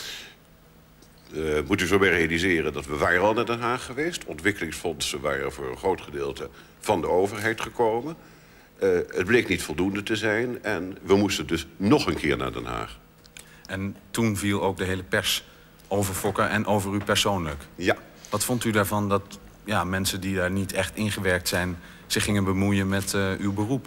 Moet u zo weer realiseren dat we waren al naar Den Haag geweest. Ontwikkelingsfondsen waren voor een groot gedeelte van de overheid gekomen. Het bleek niet voldoende te zijn en we moesten dus nog een keer naar Den Haag. En toen viel ook de hele pers over Fokker en over u persoonlijk? Ja. Wat vond u daarvan dat mensen die daar niet echt ingewerkt zijn zich gingen bemoeien met uw beroep?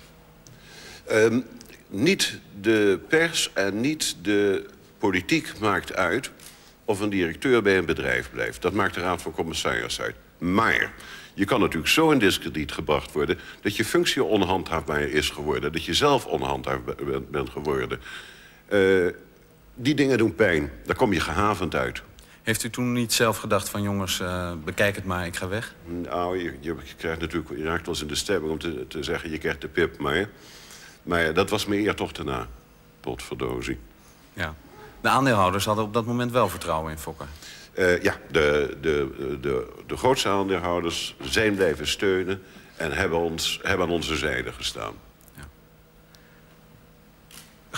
Niet de pers en niet de politiek maakt uit of een directeur bij een bedrijf blijft. Dat maakt de Raad van Commissarissen uit. Maar je kan natuurlijk zo in diskrediet gebracht worden dat je functie onhandhaafbaar is geworden. Dat je zelf onhandhaafbaar bent geworden. Die dingen doen pijn. Daar kom je gehavend uit. Heeft u toen niet zelf gedacht van jongens, bekijk het maar, ik ga weg? Nou, je krijgt natuurlijk, je raakt wel eens in de stemming om te zeggen je krijgt de pip. Maar dat was me eer toch te na. Potverdozie. Ja. De aandeelhouders hadden op dat moment wel vertrouwen in Fokker. Ja, de grootste aandeelhouders zijn blijven steunen en hebben aan onze zijde gestaan. Ja.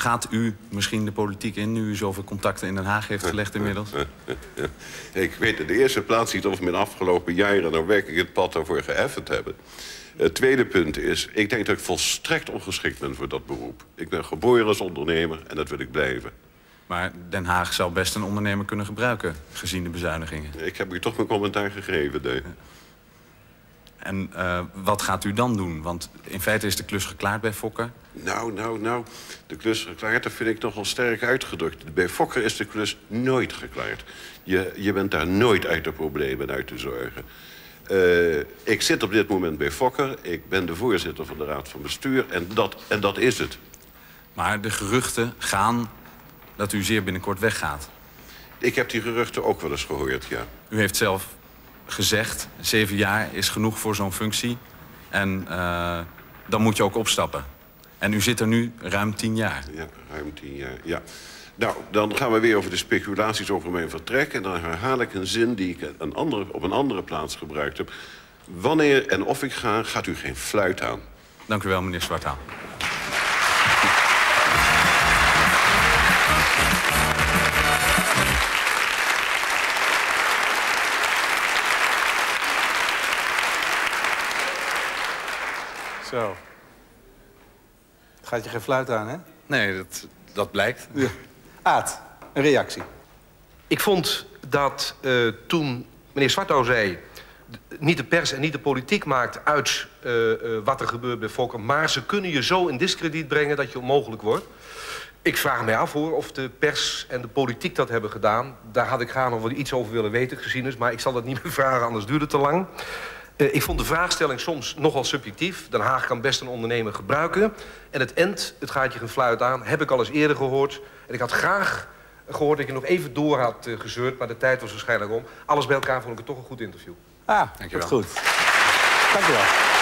gaat u misschien de politiek in, nu u zoveel contacten in Den Haag heeft gelegd inmiddels? Ik weet in de eerste plaats niet of mijn afgelopen jaren nou werkelijk het pad daarvoor geëffend hebben. Het tweede punt is, ik denk dat ik volstrekt ongeschikt ben voor dat beroep. Ik ben geboren als ondernemer en dat wil ik blijven. Maar Den Haag zou best een ondernemer kunnen gebruiken, gezien de bezuinigingen. Ik heb u toch mijn commentaar gegeven, nee. En wat gaat u dan doen? Want in feite is de klus geklaard bij Fokker. Nou. De klus geklaard, dat vind ik nogal sterk uitgedrukt. Bij Fokker is de klus nooit geklaard. Je bent daar nooit uit de problemen uit te zorgen. Ik zit op dit moment bij Fokker. Ik ben de voorzitter van de Raad van Bestuur. En dat is het. Maar de geruchten gaan dat u zeer binnenkort weggaat. Ik heb die geruchten ook wel eens gehoord, ja. U heeft zelf gezegd, 7 jaar is genoeg voor zo'n functie. En dan moet je ook opstappen. En u zit er nu ruim 10 jaar. Ja, ruim 10 jaar, ja. Nou, dan gaan we weer over de speculaties over mijn vertrek. En dan herhaal ik een zin die ik op een andere plaats gebruikt heb. Wanneer en of ik ga, gaat u geen fluit aan. Dank u wel, meneer Zwartouw. Zo. Gaat je geen fluit aan, hè? Nee, dat blijkt. Ja. Aad, een reactie. Ik vond dat toen meneer Zwartouw zei... niet de pers en niet de politiek maakt uit wat er gebeurt bij Fokker... maar ze kunnen je zo in diskrediet brengen dat je onmogelijk wordt. Ik vraag mij af hoor, of de pers en de politiek dat hebben gedaan. Daar had ik graag nog wel iets over willen weten, geschiedenis... maar ik zal dat niet meer vragen, anders duurt het te lang. Ik vond de vraagstelling soms nogal subjectief. Den Haag kan best een ondernemer gebruiken. En het gaat je geen fluit aan, heb ik al eens eerder gehoord. En ik had graag gehoord dat je nog even door had gezeurd... maar de tijd was waarschijnlijk om. Alles bij elkaar vond ik het toch een goed interview. Dankjewel. Goed. Dankjewel.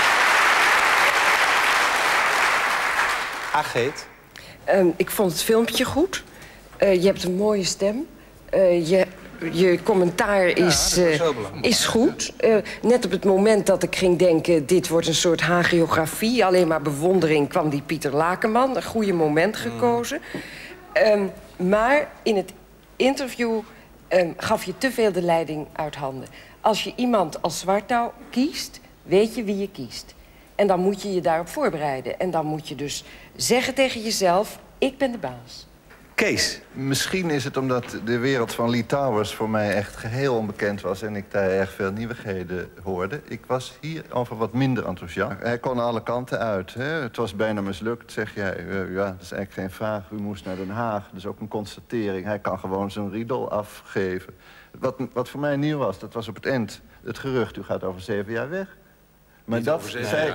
Ageet. Ik vond het filmpje goed. Je hebt een mooie stem. Je commentaar is goed. Net op het moment dat ik ging denken... dit wordt een soort hagiografie, alleen maar bewondering... kwam die Pieter Lakenman, een goede moment gekozen. Maar in het interview gaf je te veel de leiding uit handen. Als je iemand als Zwartouw kiest, weet je wie je kiest. En dan moet je je daarop voorbereiden. En dan moet je dus zeggen tegen jezelf... ik ben de baas. Kees. Misschien is het omdat de wereld van Lee Towers voor mij echt geheel onbekend was... en ik daar erg veel nieuwigheden hoorde. Ik was hierover wat minder enthousiast. Hij kon alle kanten uit. Hè? Het was bijna mislukt, zeg jij. Ja, dat is eigenlijk geen vraag. U moest naar Den Haag. Dat is ook een constatering. Hij kan gewoon zijn riedel afgeven. Wat voor mij nieuw was, dat was op het eind het gerucht... u gaat over 7 jaar weg. Maar niet dat zei...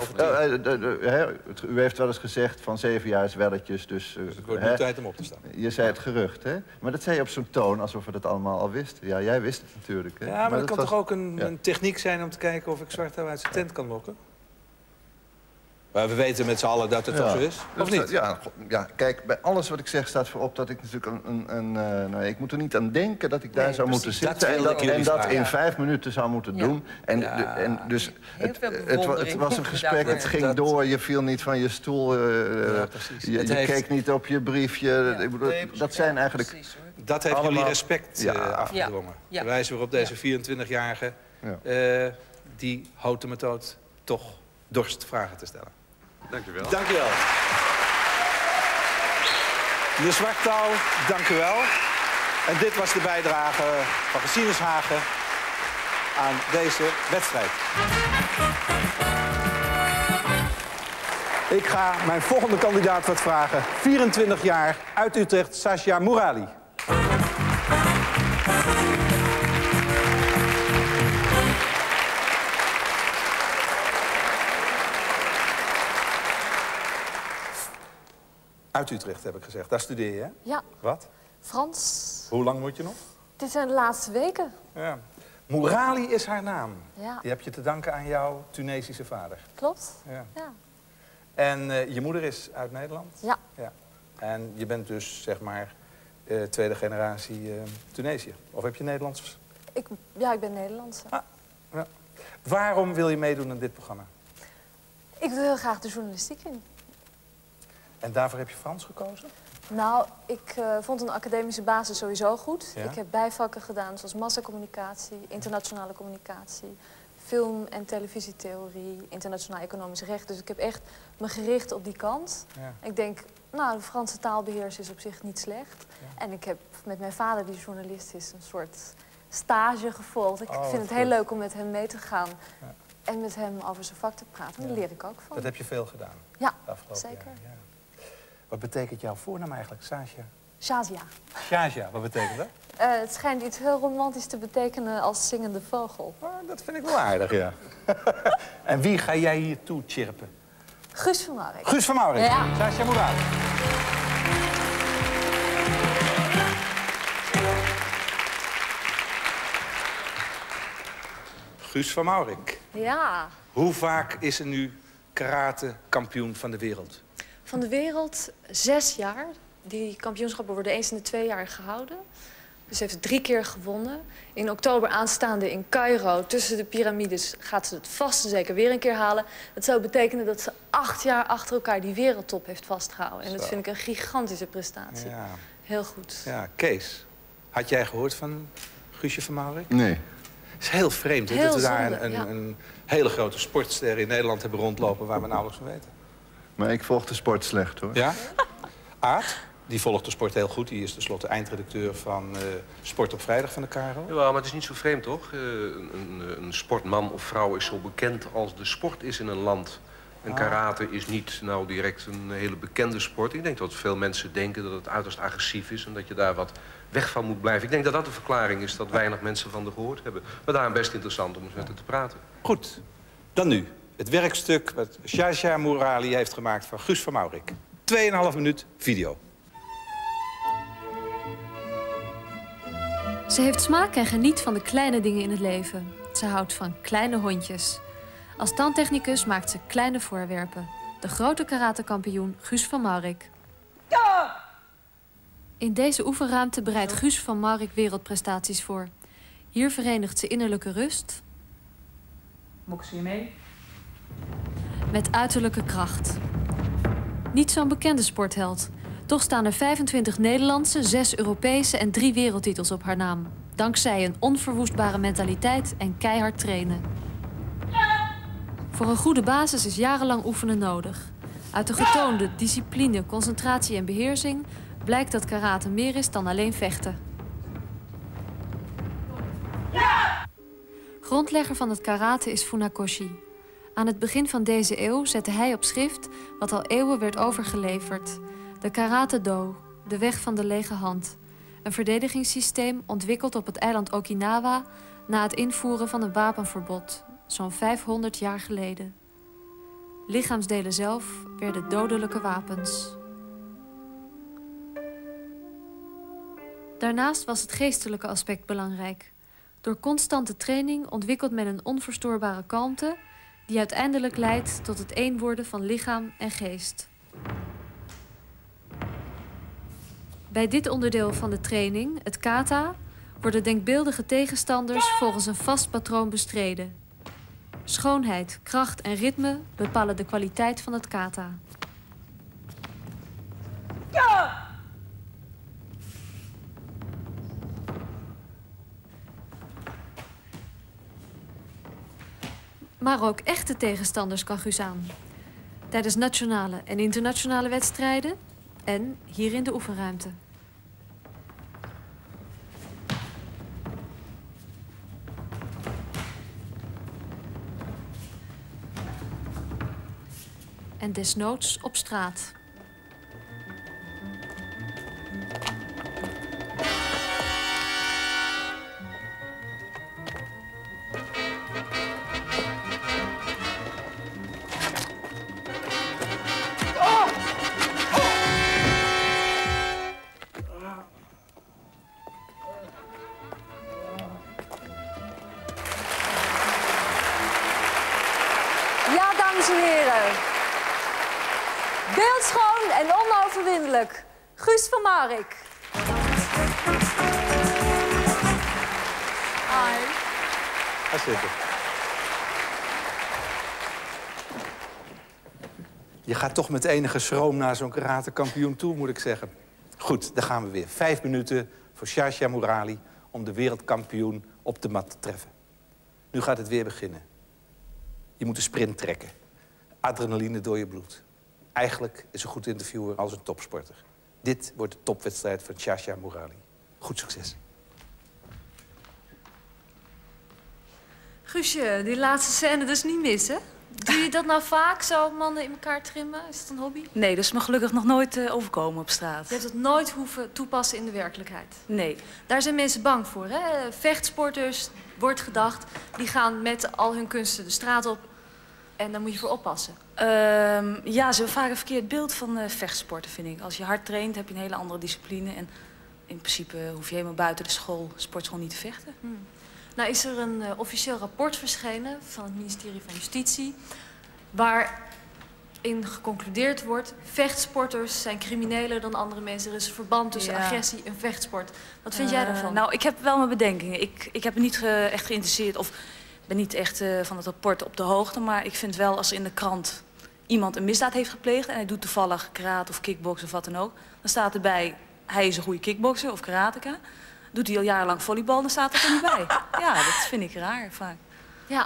u heeft wel eens gezegd van 7 jaar is welletjes, dus... het wordt nu tijd om op te staan. Je zei het gerucht, hè? Maar dat zei je op zo'n toon alsof we dat allemaal al wisten. Ja, jij wist het natuurlijk, hè? Ja, maar dat kan toch ook een techniek zijn om te kijken of ik Zwartouw uit zijn tent kan lokken? Maar we weten met z'n allen dat het toch zo is, of niet? Ja, kijk, bij alles wat ik zeg staat voorop dat ik natuurlijk nou, ik moet er niet aan denken dat ik daar zou moeten zitten... en dat in 5 minuten zou moeten doen. Dus het was een gesprek, het ging door, je viel niet van je stoel... je keek niet op je briefje. Dat zijn eigenlijk... Dat heeft jullie respect afgedwongen. De wijze waarop deze 24-jarige die houdt de methode toch dorst vragen te stellen. Dank u wel. Dank u wel. Meneer Zwartouw, dank u wel. En dit was de bijdrage van Gesine Hagen aan deze wedstrijd. Ik ga mijn volgende kandidaat wat vragen. 24 jaar, uit Utrecht, Sasha Mourali. Uit Utrecht, heb ik gezegd. Daar studeer je, hè? Ja. Wat? Frans. Hoe lang moet je nog? Dit zijn de laatste weken. Ja. Mourali is haar naam. Ja. Die heb je te danken aan jouw Tunesische vader. Klopt. Ja. Ja. En je moeder is uit Nederland? Ja. Ja. En je bent dus, zeg maar, tweede generatie Tunesië. Of heb je Nederlands? Ik ben Nederlandse. Ah, ja. Waarom wil je meedoen aan dit programma? Ik wil heel graag de journalistiek in. En daarvoor heb je Frans gekozen? Nou, ik vond een academische basis sowieso goed. Ja? Ik heb bijvakken gedaan zoals massacommunicatie, internationale communicatie, film- en televisietheorie, internationaal economisch recht. Dus ik heb echt me gericht op die kant. Ja. Ik denk, nou, de Franse taalbeheers is op zich niet slecht. Ja. En ik heb met mijn vader, die journalist is, een soort stage gevolgd. Ik vind het heel leuk om met hem mee te gaan. Ja. En met hem over zijn vak te praten. Daar leer ik ook van. Dat heb je veel gedaan? Ja, zeker. Jaar, ja. Wat betekent jouw voornaam eigenlijk, Sasha? Shazia. Shazia, wat betekent dat? Het schijnt iets heel romantisch te betekenen als zingende vogel. Dat vind ik wel aardig, ja. En wie ga jij hier toe chirpen? Guus van Maurik. Guus van Maurik. Ja. Sasha Mourad. Guus van Maurik. Ja. Hoe vaak is er nu karate kampioen van de wereld? Van de wereld 6 jaar. Die kampioenschappen worden eens in de 2 jaar gehouden. Dus ze heeft het 3 keer gewonnen. In oktober aanstaande in Cairo, tussen de piramides, gaat ze het vast en zeker weer een keer halen. Dat zou betekenen dat ze 8 jaar achter elkaar die wereldtop heeft vastgehouden. En dat vind ik een gigantische prestatie. Ja. Heel goed. Ja, Kees, had jij gehoord van Guusje van Maurik? Nee. Het is heel vreemd hè, Heel dat we daar zonde, een hele grote sportster in Nederland hebben rondlopen waar we nauwelijks van weten. Maar ik volg de sport slecht, hoor. Ja? Aart, die volgt de sport heel goed. Die is tenslotte eindredacteur van Sport op Vrijdag van de KRO. Ja, maar het is niet zo vreemd, toch? Een sportman of vrouw is zo bekend als de sport is in een land. En karate is niet nou direct een hele bekende sport. Ik denk dat veel mensen denken dat het uiterst agressief is en dat je daar wat weg van moet blijven. Ik denk dat dat de verklaring is dat weinig mensen van er gehoord hebben. Maar daarom best interessant om eens met haar te praten. Goed, dan nu. Het werkstuk wat Shasha Mourali heeft gemaakt van Guus van Maurik. 2,5 minuut video. Ze heeft smaak en geniet van de kleine dingen in het leven. Ze houdt van kleine hondjes. Als tandtechnicus maakt ze kleine voorwerpen. De grote karatekampioen Guus van Maurik. In deze oefenruimte bereidt Guus van Maurik wereldprestaties voor. Hier verenigt ze innerlijke rust Boksen je mee? met uiterlijke kracht. Niet zo'n bekende sportheld. Toch staan er 25 Nederlandse, 6 Europese en 3 wereldtitels op haar naam. Dankzij een onverwoestbare mentaliteit en keihard trainen. Voor een goede basis is jarenlang oefenen nodig. Uit de getoonde discipline, concentratie en beheersing blijkt dat karate meer is dan alleen vechten. Grondlegger van het karate is Funakoshi. Aan het begin van deze eeuw zette hij op schrift wat al eeuwen werd overgeleverd. De karate-do, de weg van de lege hand. Een verdedigingssysteem ontwikkeld op het eiland Okinawa na het invoeren van een wapenverbod, zo'n 500 jaar geleden. Lichaamsdelen zelf werden dodelijke wapens. Daarnaast was het geestelijke aspect belangrijk. Door constante training ontwikkelt men een onverstoorbare kalmte die uiteindelijk leidt tot het één worden van lichaam en geest. Bij dit onderdeel van de training, het kata, worden denkbeeldige tegenstanders volgens een vast patroon bestreden. Schoonheid, kracht en ritme bepalen de kwaliteit van het kata. Maar ook echte tegenstanders kan Guus aan. Tijdens nationale en internationale wedstrijden en hier in de oefenruimte. En desnoods op straat. Ja, dames en heren. Beeldschoon en onoverwinnelijk. Guus van Maurik. Hi. Ga zitten. Je gaat toch met enige schroom naar zo'n karatekampioen toe, moet ik zeggen. Goed, daar gaan we weer. 5 minuten voor Sciascia Murali om de wereldkampioen op de mat te treffen. Nu gaat het weer beginnen. Je moet een sprint trekken. Adrenaline door je bloed. Eigenlijk is een goed interviewer als een topsporter. Dit wordt de topwedstrijd van Sciascia Murali. Goed succes. Guusje, die laatste scène dus niet missen. Doe je dat nou vaak, zo mannen in elkaar trimmen? Is het een hobby? Nee, dat is me gelukkig nog nooit overkomen op straat. Je hebt het nooit hoeven toepassen in de werkelijkheid? Nee. Daar zijn mensen bang voor, hè? Vechtsporters, wordt gedacht, die gaan met al hun kunsten de straat op. En daar moet je voor oppassen. Ja, ze hebben vaak een verkeerd beeld van vechtsporten, vind ik. Als je hard traint, heb je een hele andere discipline. En in principe hoef je helemaal buiten de sportschool niet te vechten. Nou is er een officieel rapport verschenen van het ministerie van Justitie, waarin geconcludeerd wordt, vechtsporters zijn crimineler dan andere mensen. Er is een verband tussen agressie en vechtsport. Wat vind jij daarvan? Nou, ik heb wel mijn bedenkingen. Ik heb me niet echt geïnteresseerd of ben niet echt van het rapport op de hoogte. Maar ik vind wel, als er in de krant iemand een misdaad heeft gepleegd en hij doet toevallig karate of kickboksen of wat dan ook, dan staat erbij, hij is een goede kickbokser of karateka. Doet hij al jarenlang volleybal, dan staat het er niet bij. Ja, dat vind ik raar vaak. Ja.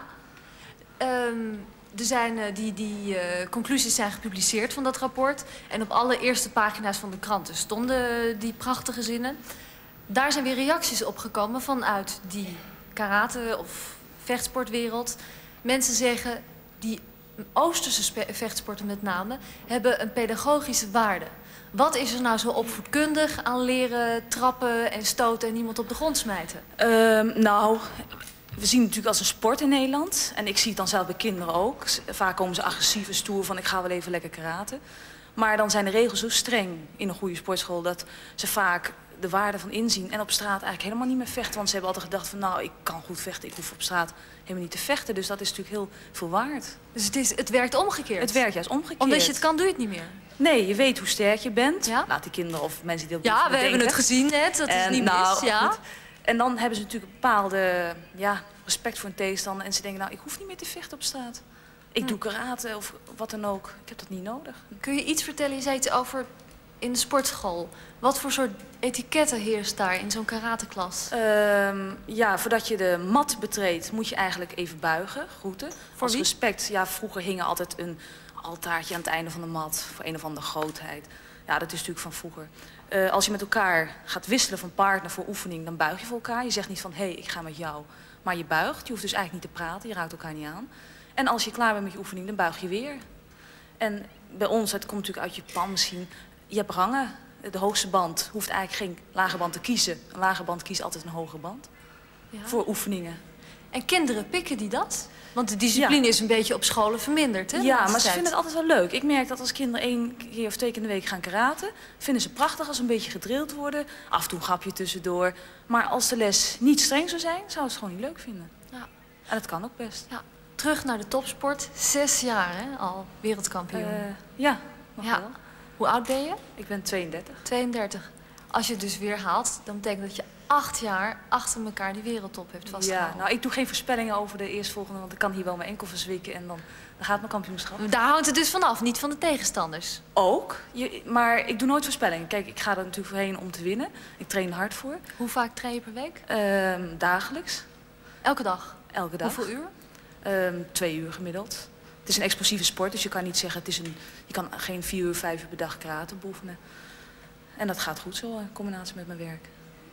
Er zijn, die conclusies zijn gepubliceerd van dat rapport. En op alle eerste pagina's van de kranten stonden die prachtige zinnen. Daar zijn weer reacties op gekomen vanuit die karate- of vechtsportwereld. Mensen zeggen, die Oosterse vechtsporten met name, hebben een pedagogische waarde. Wat is er nou zo opvoedkundig aan leren trappen en stoten en iemand op de grond smijten? Nou, we zien het natuurlijk als een sport in Nederland. En ik zie het dan zelf bij kinderen ook. Vaak komen ze agressief en stoer van ik ga wel even lekker karate. Maar dan zijn de regels zo streng in een goede sportschool dat ze vaak de waarde van inzien en op straat eigenlijk helemaal niet meer vechten. Want ze hebben altijd gedacht van nou, ik kan goed vechten, ik hoef op straat helemaal niet te vechten. Dus dat is natuurlijk heel veel waard. Dus het werkt omgekeerd? Het werkt juist omgekeerd. Omdat je het kan, doe je het niet meer? Nee, je weet hoe sterk je bent. Ja? Laat die kinderen of mensen die dat ja, we hebben het gezien net, dat is niet mis. Ja. Goed. En dan hebben ze natuurlijk een bepaalde respect voor een tegenstander. En ze denken, nou, ik hoef niet meer te vechten op straat. Ik doe karate of wat dan ook. Ik heb dat niet nodig. Kun je iets vertellen? Je zei iets over in de sportschool. Wat voor soort etiketten heerst daar in zo'n karateklas? Ja, voordat je de mat betreedt, moet je eigenlijk even buigen, groeten. Voor wie? Respect, ja, vroeger hing er altijd een altaartje aan het einde van de mat voor een of andere grootheid. Ja, dat is natuurlijk van vroeger. Als je met elkaar gaat wisselen van partner voor oefening, dan buig je voor elkaar. Je zegt niet van, hé, ik ga met jou. Maar je buigt. Je hoeft dus eigenlijk niet te praten. Je raakt elkaar niet aan. En als je klaar bent met je oefening, dan buig je weer. En bij ons, het komt natuurlijk uit Japan misschien, je hebt rangen. De hoogste band hoeft eigenlijk geen lage band te kiezen. Een lage band kiest altijd een hoge band. Ja. Voor oefeningen. En kinderen, pikken die dat? Want de discipline is een beetje op scholen verminderd, hè? Ja, maar ze vinden het altijd wel leuk. Ik merk dat als kinderen 1 keer of 2 keer in de week gaan karaten, vinden ze prachtig als ze een beetje gedrild worden. Af en toe een grapje tussendoor. Maar als de les niet streng zou zijn, zou ze het gewoon niet leuk vinden. Ja. En dat kan ook best. Ja. Terug naar de topsport. 6 jaar, hè? Al wereldkampioen. Ja, nog wel. Hoe oud ben je? Ik ben 32. 32. Als je het dus weer haalt, dan betekent dat je 8 jaar achter elkaar die wereldtop hebt vastgehouden. Ja, nou, ik doe geen voorspellingen over de eerstvolgende, want ik kan hier wel mijn enkel verzwikken en dan gaat mijn kampioenschap. Daar hangt het dus vanaf, niet van de tegenstanders? Ook, maar ik doe nooit voorspellingen. Kijk, ik ga er natuurlijk voorheen om te winnen. Ik train er hard voor. Hoe vaak train je per week? Dagelijks. Elke dag? Elke dag. Hoeveel uur? 2 uur gemiddeld. Het is een explosieve sport, dus je kan niet zeggen, je kan geen 4 uur, 5 uur per dag karate beoefenen. En dat gaat goed zo in combinatie met mijn werk.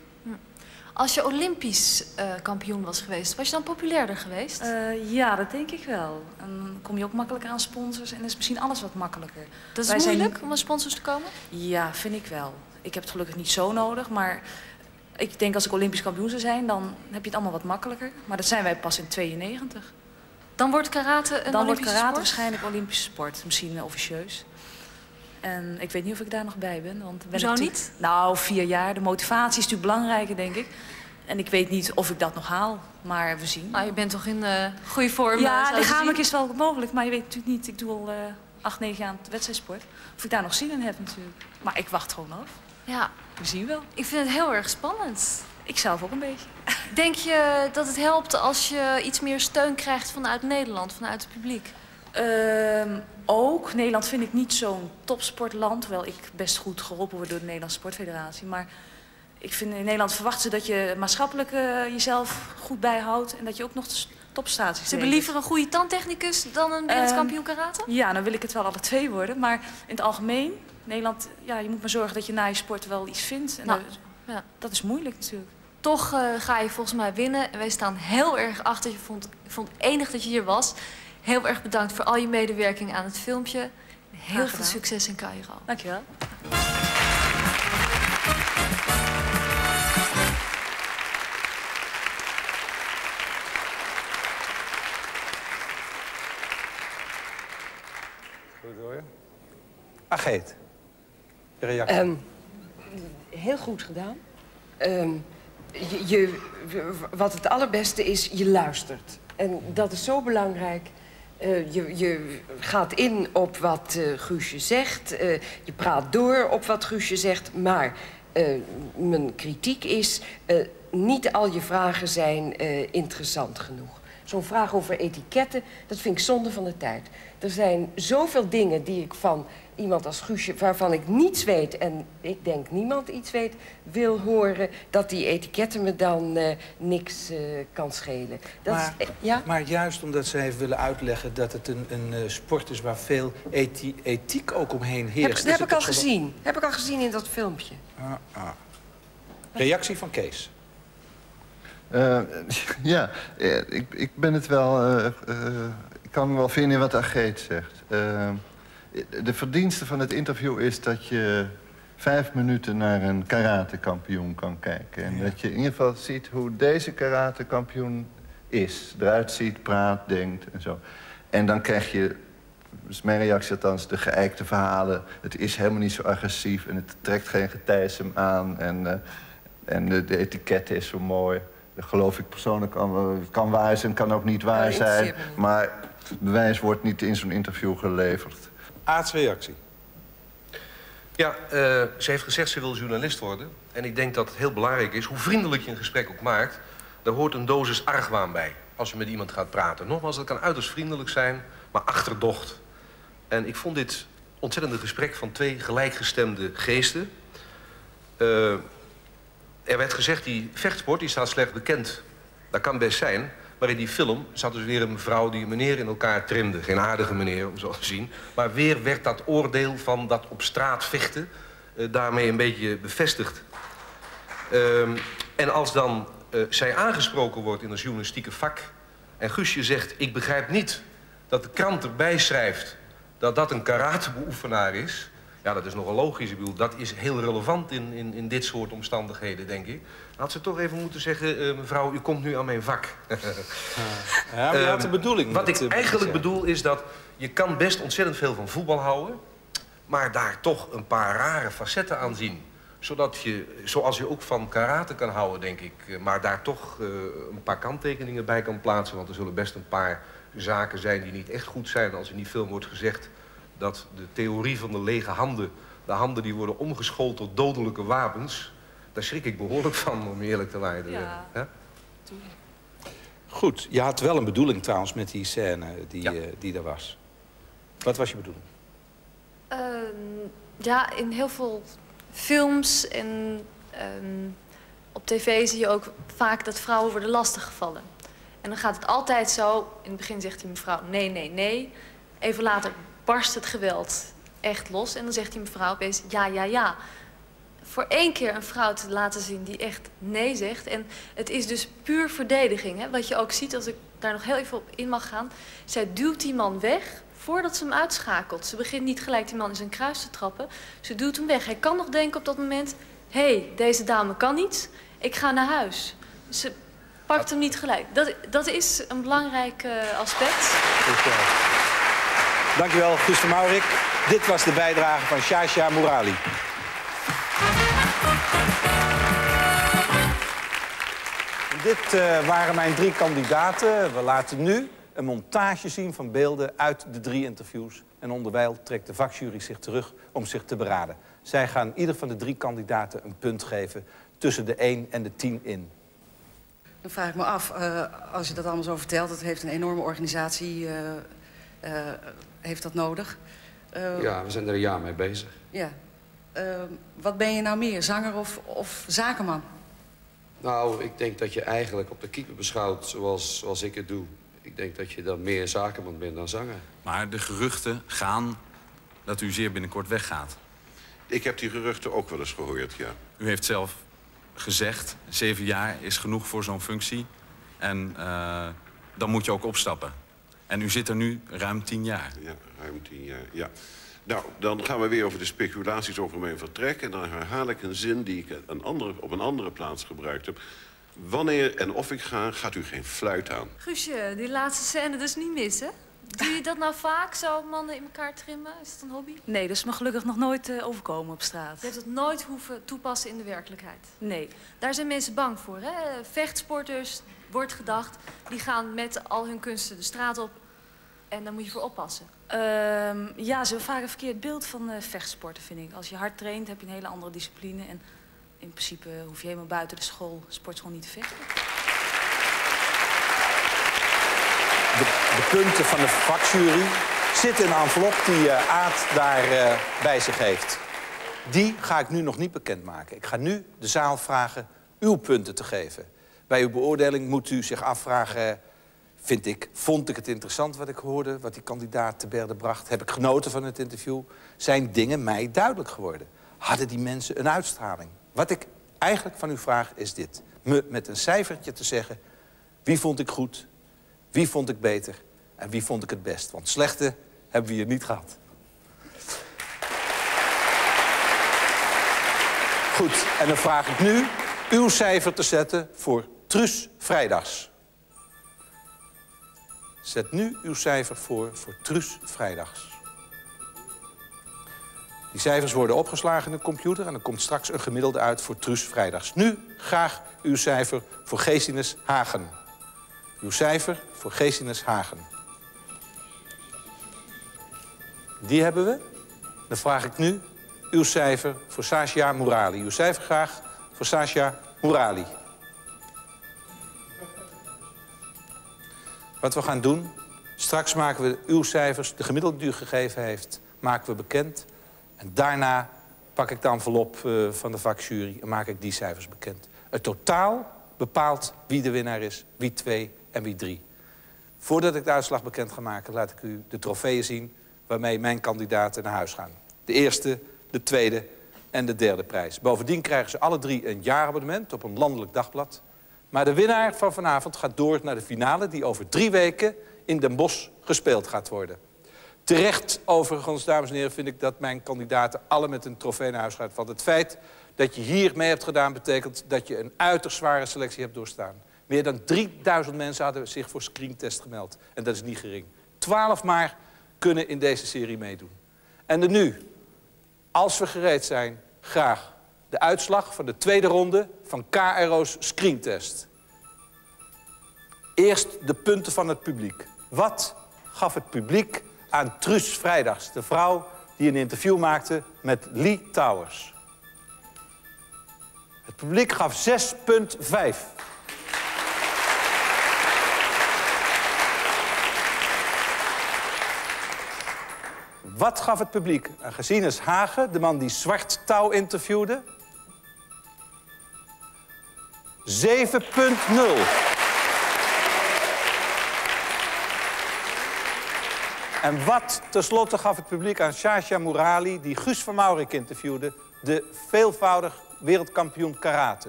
Als je Olympisch kampioen was geweest, was je dan populairder geweest? Ja, dat denk ik wel. En dan kom je ook makkelijker aan sponsors en is misschien alles wat makkelijker. Dat is moeilijk om aan sponsors te komen? Ja, vind ik wel. Ik heb het gelukkig niet zo nodig, maar ik denk als ik Olympisch kampioen zou zijn, dan heb je het allemaal wat makkelijker. Maar dat zijn wij pas in 92. Dan wordt karate een Olympische sport? Dan wordt karate waarschijnlijk Olympische sport, misschien officieus. En ik weet niet of ik daar nog bij ben. Want Hoezo niet? Nou, 4 jaar. De motivatie is natuurlijk belangrijker, denk ik. En ik weet niet of ik dat nog haal, maar we zien. Ah, je bent toch in goede vorm? Ja, lichamelijk is wel mogelijk, maar je weet natuurlijk niet. Ik doe al 8, 9 jaar aan het wedstrijdsport. Of ik daar nog zin in heb natuurlijk. Maar ik wacht gewoon af. Ja. We zien wel. Ik vind het heel erg spannend. Ik zelf ook een beetje. Denk je dat het helpt als je iets meer steun krijgt vanuit Nederland, vanuit het publiek? Ook. Nederland vind ik niet zo'n topsportland. Terwijl ik best goed geholpen word door de Nederlandse Sportfederatie. Maar ik vind in Nederland verwachten ze dat je maatschappelijk jezelf goed bijhoudt. En dat je ook nog topstatus. Ze hebben liever een goede tandtechnicus dan een wereldkampioen karate? Ja, dan wil ik het wel alle twee worden. Maar in het algemeen, Nederland, ja, je moet maar zorgen dat je na je sport wel iets vindt. En ja. Dat is moeilijk natuurlijk. Toch ga je volgens mij winnen. En wij staan heel erg achter je. Ik vond het enig dat je hier was. Heel erg bedankt voor al je medewerking aan het filmpje. Heel veel succes in Cairo. Dankjewel. Goed hoor. Ageet, je reactie? Heel goed gedaan. Wat het allerbeste is, je luistert. En dat is zo belangrijk. Je gaat in op wat Guusje zegt. Je praat door op wat Guusje zegt. Maar mijn kritiek is, niet al je vragen zijn interessant genoeg. Zo'n vraag over etiketten, dat vind ik zonde van de tijd. Er zijn zoveel dingen die ik van iemand als Guusje, waarvan ik niets weet... en ik denk niemand iets weet, wil horen... dat die etiketten me dan niks kan schelen. Maar juist omdat ze heeft willen uitleggen dat het een sport is... waar veel ethiek ook omheen heerst. Heb ik al gezien. Heb ik al gezien in dat filmpje. Reactie van Kees. Ja, ik ben het wel... ik kan me wel vinden in wat Ageet zegt. De verdienste van het interview is dat je 5 minuten naar een karatekampioen kan kijken. En dat je in ieder geval ziet hoe deze karatekampioen is. Eruit ziet, praat, denkt en zo. En dan krijg je, dus mijn reactie althans, de geëikte verhalen. Het is helemaal niet zo agressief en het trekt geen getijsem aan. En de etiketten is zo mooi. Dat geloof ik persoonlijk, het kan waar zijn, kan ook niet waar zijn. Maar bewijs wordt niet in zo'n interview geleverd. Aarts reactie. Ja, ze heeft gezegd ze wil journalist worden. En ik denk dat het heel belangrijk is, hoe vriendelijk je een gesprek ook maakt... daar hoort een dosis argwaan bij, als je met iemand gaat praten. Nogmaals, dat kan uiterst vriendelijk zijn, maar achterdocht. En ik vond dit ontzettende gesprek van 2 gelijkgestemde geesten. Er werd gezegd, die vechtsport die staat slecht bekend. Dat kan best zijn. Maar in die film zat dus weer een mevrouw die een meneer in elkaar trimde. Geen aardige meneer, om zo te zien. Maar weer werd dat oordeel van dat op straat vechten... daarmee een beetje bevestigd. En als dan zij aangesproken wordt in een journalistieke vak... en Guusje zegt, ik begrijp niet dat de krant erbij schrijft... dat dat een karatebeoefenaar is... Ja, dat is nogal logisch. Ik bedoel, dat is heel relevant in dit soort omstandigheden, denk ik. Had ze toch even moeten zeggen, mevrouw, u komt nu aan mijn vak. Ja, maar je had de bedoeling. Wat ik eigenlijk bedoel is dat je kan best ontzettend veel van voetbal houden... maar daar toch een paar rare facetten aan zien. Zodat je, zoals je ook van karate kan houden, denk ik... maar daar toch een paar kanttekeningen bij kan plaatsen... want er zullen best een paar zaken zijn die niet echt goed zijn... als in die film wordt gezegd... dat de theorie van de lege handen... de handen die worden omgeschoold tot dodelijke wapens... daar schrik ik behoorlijk van, om eerlijk te lijden. Ja, Goed, je had wel een bedoeling trouwens met die scène die er was. Wat was je bedoeling? Ja, in heel veel films en op tv zie je ook vaak dat vrouwen worden lastiggevallen. En dan gaat het altijd zo, in het begin zegt die mevrouw nee, nee, nee. Even later barst het geweld echt los en dan zegt die mevrouw opeens ja, ja, ja. Voor 1 keer een vrouw te laten zien die echt nee zegt. En het is dus puur verdediging. Hè? Wat je ook ziet, als ik daar nog heel even op in mag gaan. Zij duwt die man weg voordat ze hem uitschakelt. Ze begint niet gelijk die man in zijn kruis te trappen. Ze duwt hem weg. Hij kan nog denken op dat moment... hé, deze dame kan niet, ik ga naar huis. Ze pakt hem niet gelijk. Dat is een belangrijk aspect. Dankjewel, Guus van Maurik. Dit was de bijdrage van Shasha Mourali. Dit waren mijn 3 kandidaten. We laten nu een montage zien van beelden uit de 3 interviews. En onderwijl trekt de vakjury zich terug om zich te beraden. Zij gaan ieder van de 3 kandidaten een punt geven tussen de 1 en de 10 in. Dan vraag ik me af, als je dat allemaal zo vertelt... het heeft een enorme organisatie heeft dat nodig. Ja, we zijn er een jaar mee bezig. Ja. Wat ben je nou meer, zanger of zakenman? Nou, ik denk dat je eigenlijk op de keeper beschouwt zoals ik het doe. Ik denk dat je dan meer zakenman bent dan zanger. Maar de geruchten gaan dat u zeer binnenkort weggaat. Ik heb die geruchten ook wel eens gehoord, ja. U heeft zelf gezegd, 7 jaar is genoeg voor zo'n functie. En dan moet je ook opstappen. En u zit er nu ruim 10 jaar. Ja, ruim 10 jaar, ja. Nou, dan gaan we weer over de speculaties over mijn vertrek. En dan herhaal ik een zin die ik op een andere plaats gebruikt heb. Wanneer en of ik ga, gaat u geen fluit aan. Guusje, die laatste scène dus niet missen. Doe je dat nou vaak, zo mannen in elkaar trimmen? Is het een hobby? Nee, dat is me gelukkig nog nooit overkomen op straat. Je hebt het nooit hoeven toepassen in de werkelijkheid? Nee. Daar zijn mensen bang voor, hè? Vechtsporters, wordt gedacht, die gaan met al hun kunsten de straat op. En daar moet je voor oppassen. Ja, ze hebben vaak een verkeerd beeld van vechtsporten, vind ik. Als je hard traint, heb je een hele andere discipline. En in principe hoef je helemaal buiten de sportschool niet te vechten. De punten van de vakjury zitten in een envelop die Aad daar bij zich heeft. Die ga ik nu nog niet bekendmaken. Ik ga nu de zaal vragen uw punten te geven. Bij uw beoordeling moet u zich afvragen... Vond ik het interessant wat ik hoorde, wat die kandidaat te berde bracht? Heb ik genoten van het interview? Zijn dingen mij duidelijk geworden? Hadden die mensen een uitstraling? Wat ik eigenlijk van u vraag is dit. Me met een cijfertje te zeggen... wie vond ik goed, wie vond ik beter en wie vond ik het best? Want slechte hebben we hier niet gehad. Goed, en dan vraag ik nu uw cijfer te zetten voor Truus Vrijdags. Zet nu uw cijfer voor Truus Vrijdags. Die cijfers worden opgeslagen in de computer... en er komt straks een gemiddelde uit voor Truus Vrijdags. Nu graag uw cijfer voor Gesines Hagen. Uw cijfer voor Gesines Hagen. Die hebben we. Dan vraag ik nu uw cijfer voor Sascha Mourali. Uw cijfer graag voor Sascha Mourali. Wat we gaan doen, straks maken we uw cijfers, de gemiddelde die u gegeven heeft, maken we bekend. En daarna pak ik de envelop van de vakjury en maak ik die cijfers bekend. Het totaal bepaalt wie de winnaar is, wie 2 en wie 3. Voordat ik de uitslag bekend ga maken, laat ik u de trofeeën zien waarmee mijn kandidaten naar huis gaan. De eerste, de tweede en de derde prijs. Bovendien krijgen ze alle 3 een jaarabonnement op een landelijk dagblad. Maar de winnaar van vanavond gaat door naar de finale... die over 3 weken in Den Bosch gespeeld gaat worden. Terecht, overigens, dames en heren, vind ik dat mijn kandidaten... alle met een trofee naar huis gaan. Want het feit dat je hier mee hebt gedaan... betekent dat je een uiterst zware selectie hebt doorstaan. Meer dan 3000 mensen hadden zich voor screentest gemeld. En dat is niet gering. 12 maar kunnen in deze serie meedoen. En dan nu, als we gereed zijn, graag... de uitslag van de tweede ronde van KRO's screentest. Eerst de punten van het publiek. Wat gaf het publiek aan Truus Vrijdags, de vrouw die een interview maakte met Lee Towers? Het publiek gaf 6,5. Wat gaf het publiek aan Gesines Hagen, de man die Zwart Touw interviewde? 7,0. En wat tenslotte gaf het publiek aan Sascha Mourali... die Guus van Maurik interviewde, de veelvoudig wereldkampioen karate?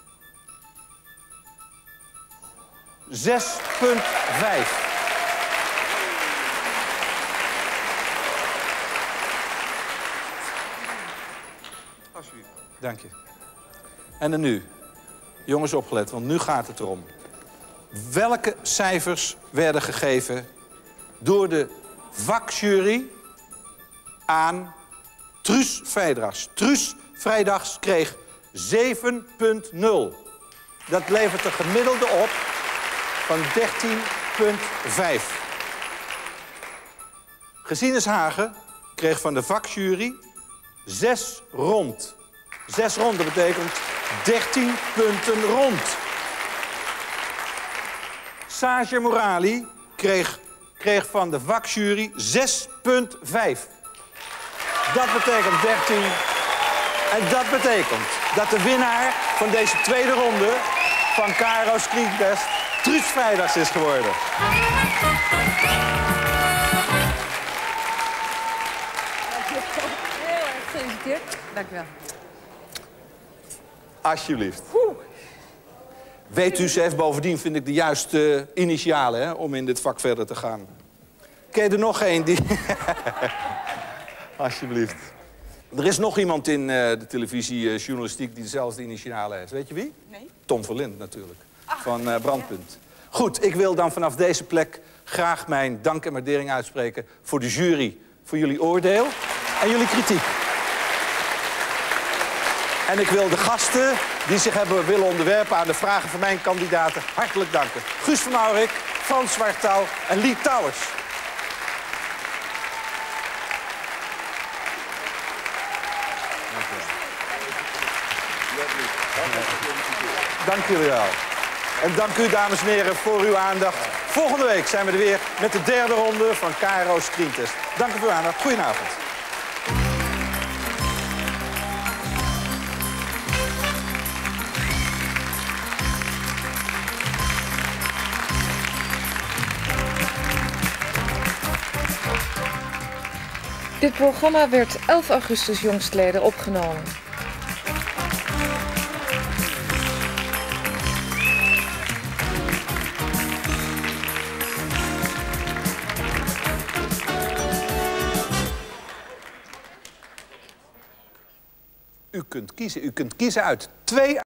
6,5. Dank je. En dan nu. Jongens, opgelet, want nu gaat het erom. Welke cijfers werden gegeven door de vakjury aan Truus Vrijdags? Truus Vrijdags kreeg 7,0. Dat levert een gemiddelde op van 13,5. Gesines Hagen kreeg van de vakjury 6 rond. 6 rond, dat betekent 13 punten rond. Sascha Mourali kreeg kreeg van de vakjury 6,5. Dat betekent 13. En dat betekent dat de winnaar van deze tweede ronde van KRO Screentest Truus Vrijdags is geworden. Heel erg gefeliciteerd. Dank u wel. Alsjeblieft. Weet u, chef, bovendien vind ik de juiste initialen hè, om in dit vak verder te gaan. Ken je er nog één die... Alsjeblieft. Er is nog iemand in de televisiejournalistiek die dezelfde initialen heeft. Weet je wie? Nee. Tom Verlind natuurlijk, van Brandpunt. Goed, ik wil dan vanaf deze plek graag mijn dank en waardering uitspreken voor de jury, voor jullie oordeel en jullie kritiek. En ik wil de gasten die zich hebben willen onderwerpen aan de vragen van mijn kandidaten hartelijk danken. Guus van Maurik, Frans Zwartouw en Lee Towers. Dank jullie wel. En dank u, dames en heren, voor uw aandacht. Volgende week zijn we er weer met de derde ronde van KRO Screentest. Dank u voor uw aandacht. Goedenavond. Dit programma werd 11 augustus jongstleden opgenomen. U kunt kiezen uit 2